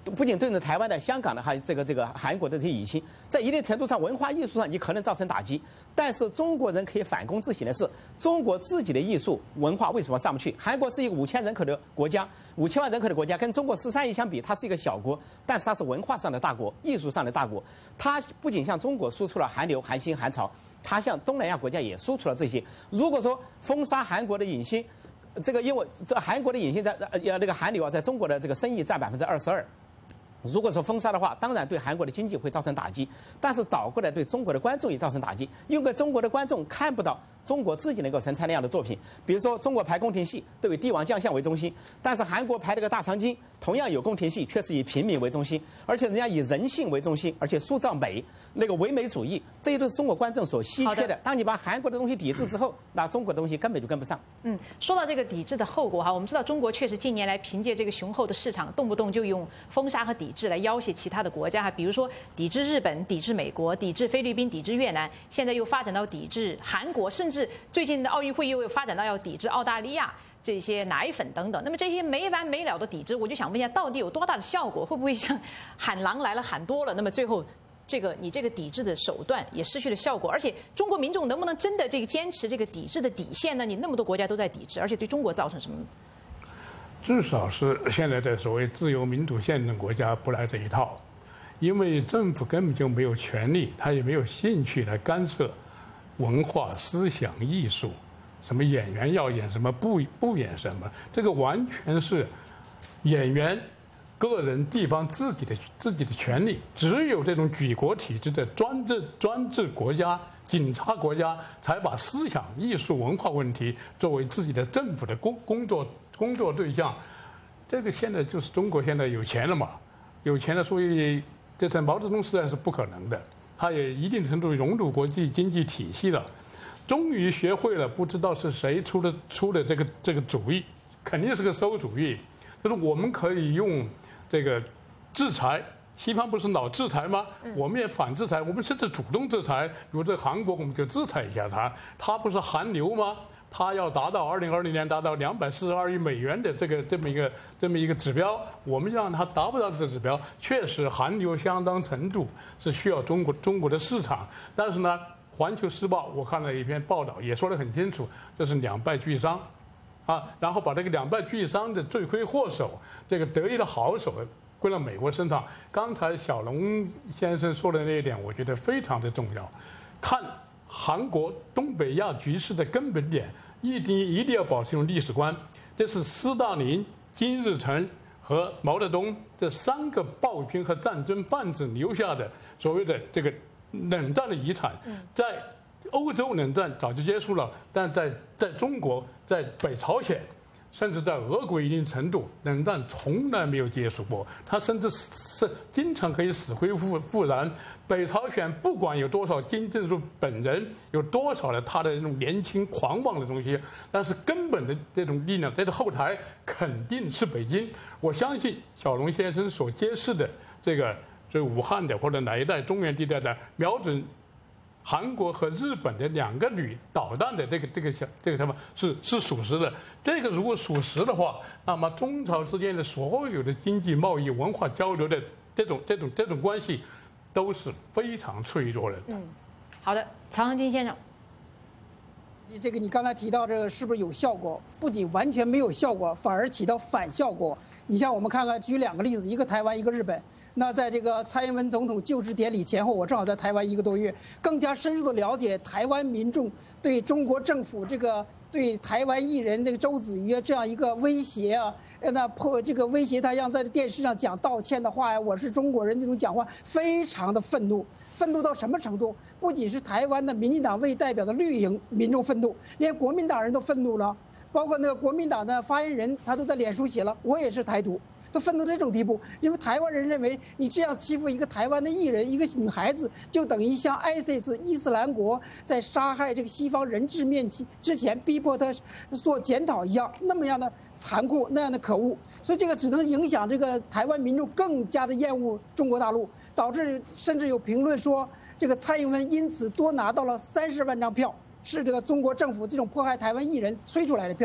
Speaker 5: 不仅对准台湾的、香港的，还有这个这个韩国的这些影星，在一定程度上文化艺术上你可能造成打击，但是中国人可以反躬自省的是，中国自己的艺术文化为什么上不去？韩国是一个五千人口的国家，五千万人口的国家，跟中国十三亿相比，它是一个小国，但是它是文化上的大国，艺术上的大国。它不仅向中国输出了韩流、韩星、韩潮，它向东南亚国家也输出了这些。如果说封杀韩国的影星，这个因为这韩国的影星在呃那个韩流啊，在中国的这个生意占百分之二十二。如果说封杀的话，当然对韩国的经济会造成打击，但是倒过来对中国的观众也造成打击，因为中国的观众看不到中国自己能够生产那样的作品。比如说，中国排宫廷戏都以帝王将相为中心，但是韩国排这个大长今，同样有宫廷戏，却是以平民为中心，而且人家以人性为中心，而且塑造美，那个唯美主义，这些都是中国观众所稀缺的。当你把韩国的东西抵制之后，那中国的东西根本就跟不上。
Speaker 1: 嗯，说到这个抵制的后果哈，我们知道中国确实近年来凭借这个雄厚的市场，动不动就用封杀和抵制来要挟其他的国家哈，比如说抵制日本、抵制美国、抵制菲律宾、抵制越南，现在又发展到抵制韩国，甚至最近的奥运会又有发展到要抵制澳大利亚这些奶粉等等。那么这些没完没了的抵制，我就想问一下，到底有多大的效果？会不会像喊狼来了喊多了，那么最后这个你这个抵制的手段也失去了效果？而且中国民众能不能真的这个坚持这个抵制的底线呢？你那么多国家都在抵制，而且对中国造成什么？
Speaker 4: 至少是现在的所谓自由民主宪政国家不来这一套，因为政府根本就没有权利，他也没有兴趣来干涉文化、思想、艺术，什么演员要演什么不不演什么，这个完全是演员个人地方自己的自己的权利。只有这种举国体制的专制专制国家、警察国家，才把思想、艺术、文化问题作为自己的政府的工工作工作对象。这个现在就是中国现在有钱了嘛，有钱了，所以这在毛泽东时代是不可能的。他也一定程度融入国际经济体系了，终于学会了，不知道是谁出的出的这个这个主意，肯定是个馊主意，就是我们可以用这个制裁。西方不是老制裁吗？我们也反制裁，我们甚至主动制裁。比如这韩国，我们就制裁一下它。它不是韩流吗？它要达到二零二零年达到两百四十二亿美元的这个这么一个这么一个指标，我们让它达不到这个指标，确实韩流相当程度是需要中国中国的市场。但是呢，《环球时报》我看了一篇报道，也说得很清楚，这是两败俱伤，啊，然后把这个两败俱伤的罪魁祸首，这个得意的好手归到美国身上。刚才小龙先生说的那一点，我觉得非常的重要。看韩国东北亚局势的根本点，一定一定要保持一种历史观。这是斯大林、金日成和毛泽东这三个暴君和战争贩子留下的所谓的这个冷战的遗产。在欧洲冷战早就结束了，但在在中国、在北朝鲜，甚至在俄国一定程度，冷战从来没有结束过。它甚至是经常可以死灰复复燃。北朝鲜不管有多少金正恩本人，有多少的他的这种年轻狂妄的东西，但是根本的这种力量在这后台肯定是北京。我相信小龙先生所揭示的这个，这武汉的或者哪一带中原地带的瞄准韩国和日本的两个旅导弹的这个这个小这个什么是是属实的。这个如果属实的话，那么中朝之间的所有的经济贸易、文化交流的这种这种这种关系都是非常脆弱的。
Speaker 1: 嗯，好的，曹恒金先生，
Speaker 3: 这个你刚才提到这个是不是有效果？不仅完全没有效果，反而起到反效果。你像我们看看，举两个例子，一个台湾，一个日本。那在这个蔡英文总统就职典礼前后，我正好在台湾一个多月，更加深入的了解台湾民众对中国政府这个对台湾艺人这个周子瑜这样一个威胁啊，那破这个威胁他让在电视上讲道歉的话呀，我是中国人这种讲话，非常的愤怒。愤怒到什么程度？不仅是台湾的民进党未代表的绿营民众愤怒，连国民党人都愤怒了，包括那个国民党的发言人，他都在脸书写了，我也是台独。都愤怒到这种地步，因为台湾人认为你这样欺负一个台湾的艺人，一个女孩子，就等于像 I S I S 伊斯兰国在杀害这个西方人质面前之前逼迫他做检讨一样，那么样的残酷，那样的可恶。所以这个只能影响这个台湾民众更加的厌恶中国大陆，导致甚至有评论说，这个蔡英文因此多拿到了三十万张票，是这个中国政府这种迫害台湾艺人催出来的票。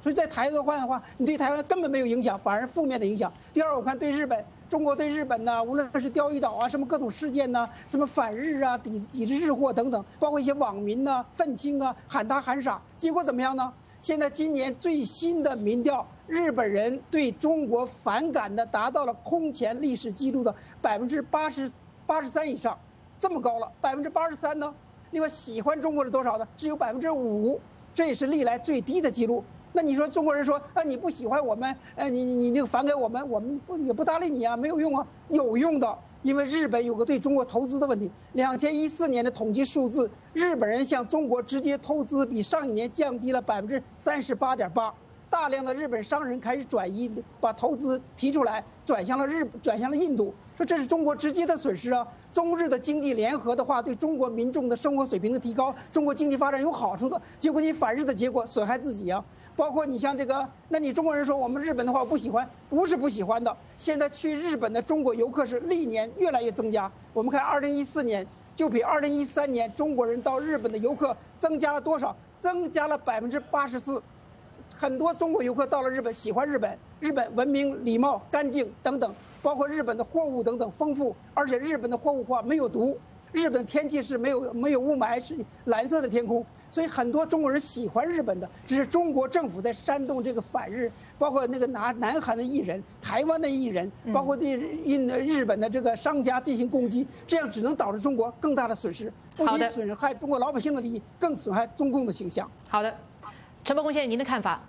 Speaker 3: 所以在台湾的话，你对台湾根本没有影响，反而负面的影响。第二，我看对日本，中国对日本呢，无论是钓鱼岛啊，什么各种事件呐，什么反日啊、抵抵制日货等等，包括一些网民呢、愤青啊，喊打喊杀，结果怎么样呢？现在今年最新的民调，日本人对中国反感的达到了空前历史记录的百分之八十八十三以上，这么高了，百分之八十三呢？另外，喜欢中国的多少呢？只有百分之五，这也是历来最低的记录。那你说中国人说啊，你不喜欢我们，哎，你你你就反感我们，我们不也不搭理你啊，没有用啊，有用的。因为日本有个对中国投资的问题，两千一四年的统计数字，日本人向中国直接投资比上一年降低了百分之三十八点八，大量的日本商人开始转移，把投资提出来，转向了日，转向了印度，说这是中国直接的损失啊。中日的经济联合的话，对中国民众的生活水平的提高，中国经济发展有好处的，结果你反日的结果损害自己啊。包括你像这个，那你中国人说我们日本的话我不喜欢，不是不喜欢的。现在去日本的中国游客是历年越来越增加。我们看二零一四年就比二零一三年中国人到日本的游客增加了多少？增加了百分之八十四。很多中国游客到了日本，喜欢日本，日本文明、礼貌、干净等等，包括日本的货物等等丰富，而且日本的货物化没有毒，日本天气是没有没有雾霾，是蓝色的天空。所以很多中国人喜欢日本的，只是中国政府在煽动这个反日，包括那个拿南韩的艺人、台湾的艺人，包括对印日本的这个商家进行攻击，这样只能导致中国更大的损失，不仅损害中国老百姓的利益，更损害中共的形象。
Speaker 1: 好的，陈伯公先生，您的看法？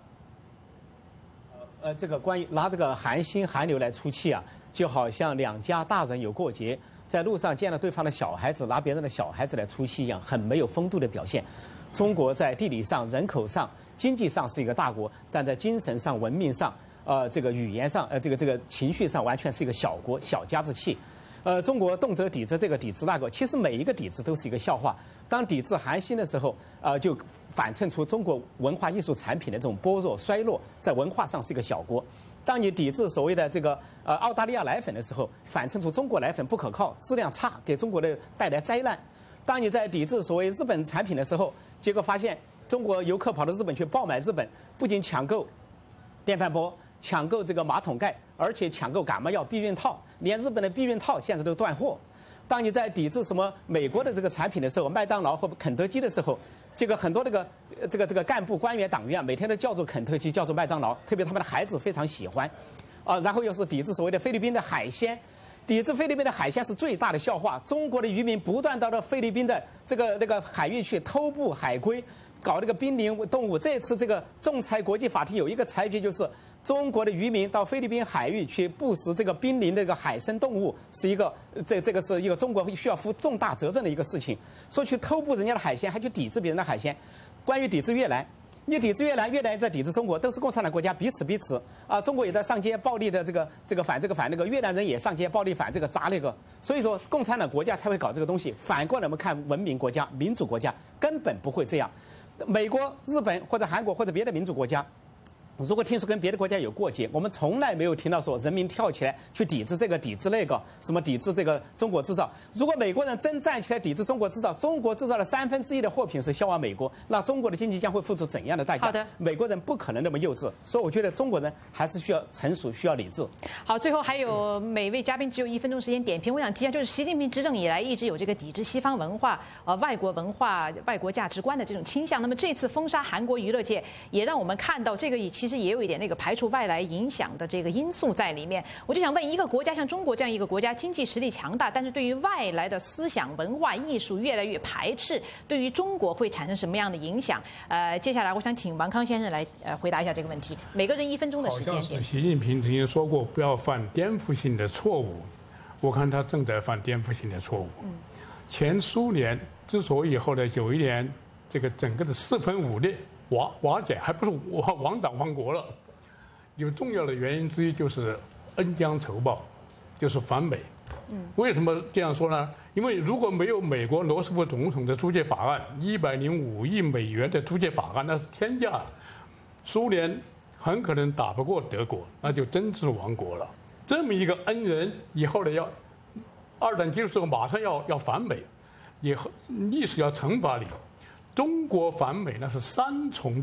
Speaker 5: 呃，这个关于拿这个韩星韩流来出气啊，就好像两家大人有过节，在路上见了对方的小孩子，拿别人的小孩子来出气一样，很没有风度的表现。中国在地理上、人口上、经济上是一个大国，但在精神上、文明上、呃，这个语言上、呃，这个这个情绪上，完全是一个小国、小家子气。呃，中国动辄抵制这个抵制那个，其实每一个抵制都是一个笑话。当抵制韩星的时候，呃，就反衬出中国文化艺术产品的这种剥弱衰落，在文化上是一个小国。当你抵制所谓的这个呃澳大利亚奶粉的时候，反衬出中国奶粉不可靠、质量差，给中国的带来灾难。当你在抵制所谓日本产品的时候，结果发现中国游客跑到日本去爆买日本，不仅抢购电饭煲、抢购这个马桶盖，而且抢购感冒药、避孕套，连日本的避孕套现在都断货。当你在抵制什么美国的这个产品的时候，麦当劳或肯德基的时候，这个很多这个这个这个干部、官员、党员每天都叫做肯德基，叫做麦当劳，特别他们的孩子非常喜欢，啊，然后又是抵制所谓的菲律宾的海鲜，抵制菲律宾的海鲜是最大的笑话。中国的渔民不断到了菲律宾的这个那个海域去偷捕海龟，搞这个濒临动物。这次这个仲裁国际法庭有一个裁决，就是中国的渔民到菲律宾海域去捕食这个濒临的这个海生动物，是一个这这个是一个中国需要负重大责任的一个事情。说去偷捕人家的海鲜，还去抵制别人的海鲜。关于抵制越南，你抵制越南，越南在抵制中国，都是共产党国家，彼此彼此啊。中国也在上街暴力的这个这个反这个反那个，越南人也上街暴力反这个砸那个。所以说，共产党国家才会搞这个东西。反过来我们看文明国家、民主国家，根本不会这样。美国、日本或者韩国或者别的民主国家，如果听说跟别的国家有过节，我们从来没有听到说人民跳起来去抵制这个、抵制那个，什么抵制这个中国制造。如果美国人真站起来抵制中国制造，中国制造的三分之一的货品是销往美国，那中国的经济将会付出怎样的代价？
Speaker 1: 好的，
Speaker 5: 美国人不可能那么幼稚，所以我觉得中国人还是需要成熟，需要理智。
Speaker 1: 好，最后还有每位嘉宾只有一分钟时间点评，我想提一下，就是习近平执政以来一直有这个抵制西方文化、呃外国文化、外国价值观的这种倾向。那么这次封杀韩国娱乐界，也让我们看到这个其实也有一点那个排除外来影响的这个因素在里面。我就想问，一个国家像中国这样一个国家，经济实力强大，但是对于外来的思想文化艺术越来越排斥，对于中国会产生什么样的影响？呃，接下来我想请王康先生来呃回答一下这个问题。每个人一分钟的时间。
Speaker 4: 好像是习近平曾经说过，不要犯颠覆性的错误。我看他正在犯颠覆性的错误。嗯，前苏联之所以后来有一年这个整个的四分五裂瓦瓦解，还不是亡亡党亡国了。有重要的原因之一就是恩将仇报，就是反美。嗯，为什么这样说呢？因为如果没有美国罗斯福总统的租借法案，一百零五亿美元的租借法案，那是天价，苏联很可能打不过德国，那就真是亡国了。这么一个恩人，以后呢要二战结束之后马上要要反美，以后历史要惩罚你。中国反美那是三重的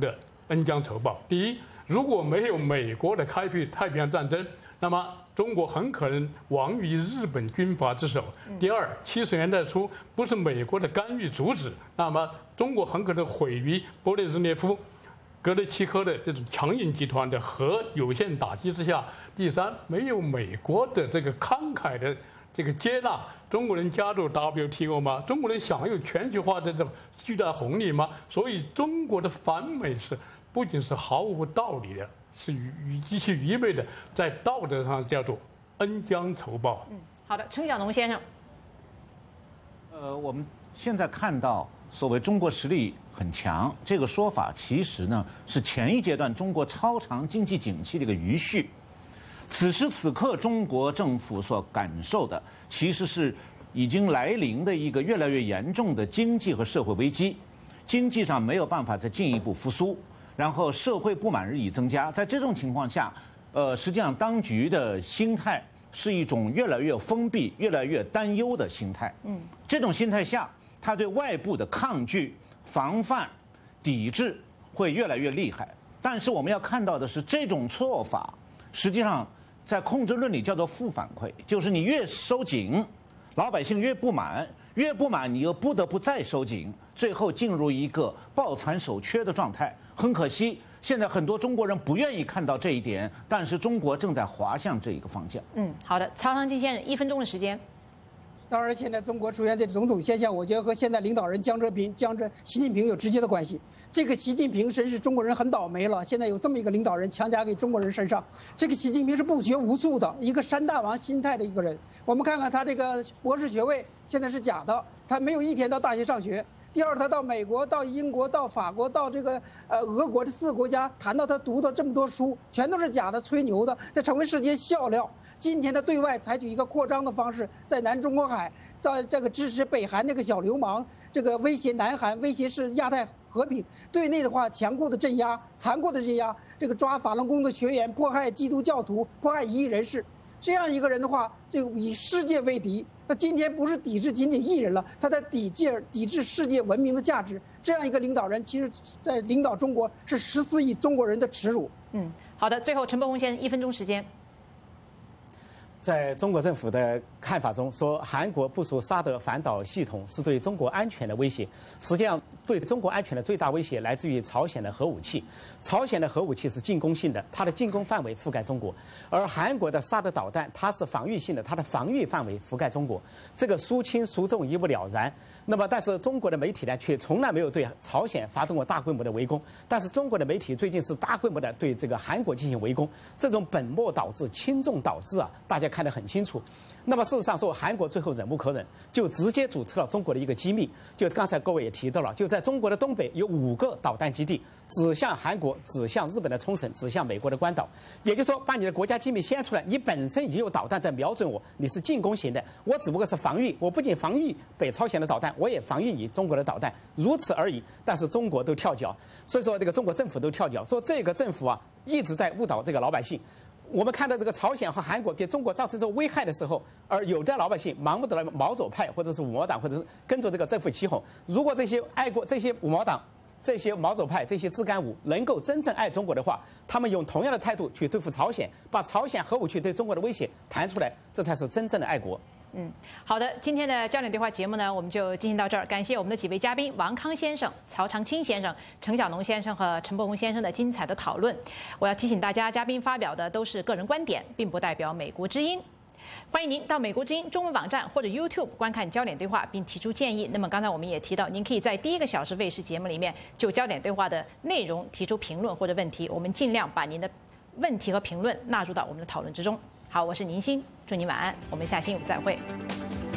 Speaker 4: 恩将仇报。第一，如果没有美国的开辟太平洋战争，那么中国很可能亡于日本军阀之手。第二，七十年代初不是美国的干预阻止，那么中国很可能毁于勃列日涅夫、格雷奇科的这种强硬集团的核有限打击之下。第三，没有美国的这个慷慨的这个接纳，中国人加入 W T O 吗？中国人享有全球化的这种巨大红利吗？所以中国的反美是不仅是毫无道理的，是愚极其愚昧的，在道德上叫做恩将仇报。
Speaker 1: 嗯，好的，陈小农先生。
Speaker 2: 呃，我们现在看到所谓中国实力很强这个说法，其实呢是前一阶段中国超长经济景气的一个余绪。此时此刻，中国政府所感受的其实是已经来临的一个越来越严重的经济和社会危机，经济上没有办法再进一步复苏，然后社会不满日益增加。在这种情况下，呃，实际上当局的心态是一种越来越封闭、越来越担忧的心态。嗯，这种心态下，他对外部的抗拒、防范、抵制会越来越厉害。但是我们要看到的是，这种做法实际上在控制论里叫做负反馈，就是你越收紧，老百姓越不满，越不满你又不得不再收紧，最后进入一个抱残守缺的状态。很可惜，现在很多中国人不愿意看到这一点，但是中国正在滑向这一个方向。
Speaker 1: 嗯，好的，曹长青先生，一分钟的时间。
Speaker 3: 当然，现在中国出现这种种现象，我觉得和现在领导人江泽民、江泽习近平有直接的关系。这个习近平真是中国人很倒霉了，现在有这么一个领导人强加给中国人身上。这个习近平是不学无术的，一个山大王心态的一个人。我们看看他这个博士学位现在是假的，他没有一天到大学上学。第二，他到美国、到英国、到法国、到这个呃俄国这四个国家，谈到他读的这么多书，全都是假的、吹牛的，这成为世界笑料。今天的对外采取一个扩张的方式，在南中国海，在这个支持北韩这个小流氓，这个威胁南韩，威胁是亚太和平；对内的话，强固的镇压、残酷的镇压，这个抓法轮功的学员，迫害基督教徒，迫害异议人士。这样一个人的话，这个以世界为敌，他今天不是抵制仅仅艺人了，他在抵制抵制世界文明的价值。这样一个领导人，其实在领导中国是十四亿中国人的耻辱。
Speaker 1: 嗯，好的，最后陈伯宏先生一分钟时间。
Speaker 5: 在中国政府的看法中，说韩国部署萨德反导系统是对中国安全的威胁。实际上，对中国安全的最大威胁来自于朝鲜的核武器。朝鲜的核武器是进攻性的，它的进攻范围覆盖中国；而韩国的萨德导弹，它是防御性的，它的防御范围覆盖中国。这个孰轻孰重一目了然。那么，但是中国的媒体呢，却从来没有对朝鲜发动过大规模的围攻。但是中国的媒体最近是大规模的对这个韩国进行围攻，这种本末倒置、轻重导致啊，大家看得很清楚。那么事实上说，韩国最后忍无可忍，就直接主持了中国的一个机密。就刚才各位也提到了，就在中国的东北有五个导弹基地，指向韩国，指向日本的冲绳，指向美国的关岛。也就是说，把你的国家机密掀出来，你本身已经有导弹在瞄准我，你是进攻型的，我只不过是防御，我不仅防御北朝鲜的导弹，我也防御你中国的导弹，如此而已。但是中国都跳脚，所以说这个中国政府都跳脚，说这个政府啊一直在误导这个老百姓。我们看到这个朝鲜和韩国给中国造成这种危害的时候，而有的老百姓盲目的毛左派或者是五毛党，或者是跟着这个政府起哄。如果这些爱国、这些五毛党、这些毛左派、这些自干五能够真正爱中国的话，他们用同样的态度去对付朝鲜，把朝鲜核武器对中国的威胁谈出来，这才是真正的爱国。
Speaker 1: 嗯，好的，今天的焦点对话节目呢，我们就进行到这儿。感谢我们的几位嘉宾王康先生、曹长青先生、陈小农先生和陈伯宏先生的精彩的讨论。我要提醒大家，嘉宾发表的都是个人观点，并不代表美国之音。欢迎您到美国之音中文网站或者 YouTube 观看焦点对话，并提出建议。那么刚才我们也提到，您可以在第一个小时卫视节目里面就焦点对话的内容提出评论或者问题，我们尽量把您的问题和评论纳入到我们的讨论之中。好，我是宁鑫，祝您晚安，我们下星期五再会。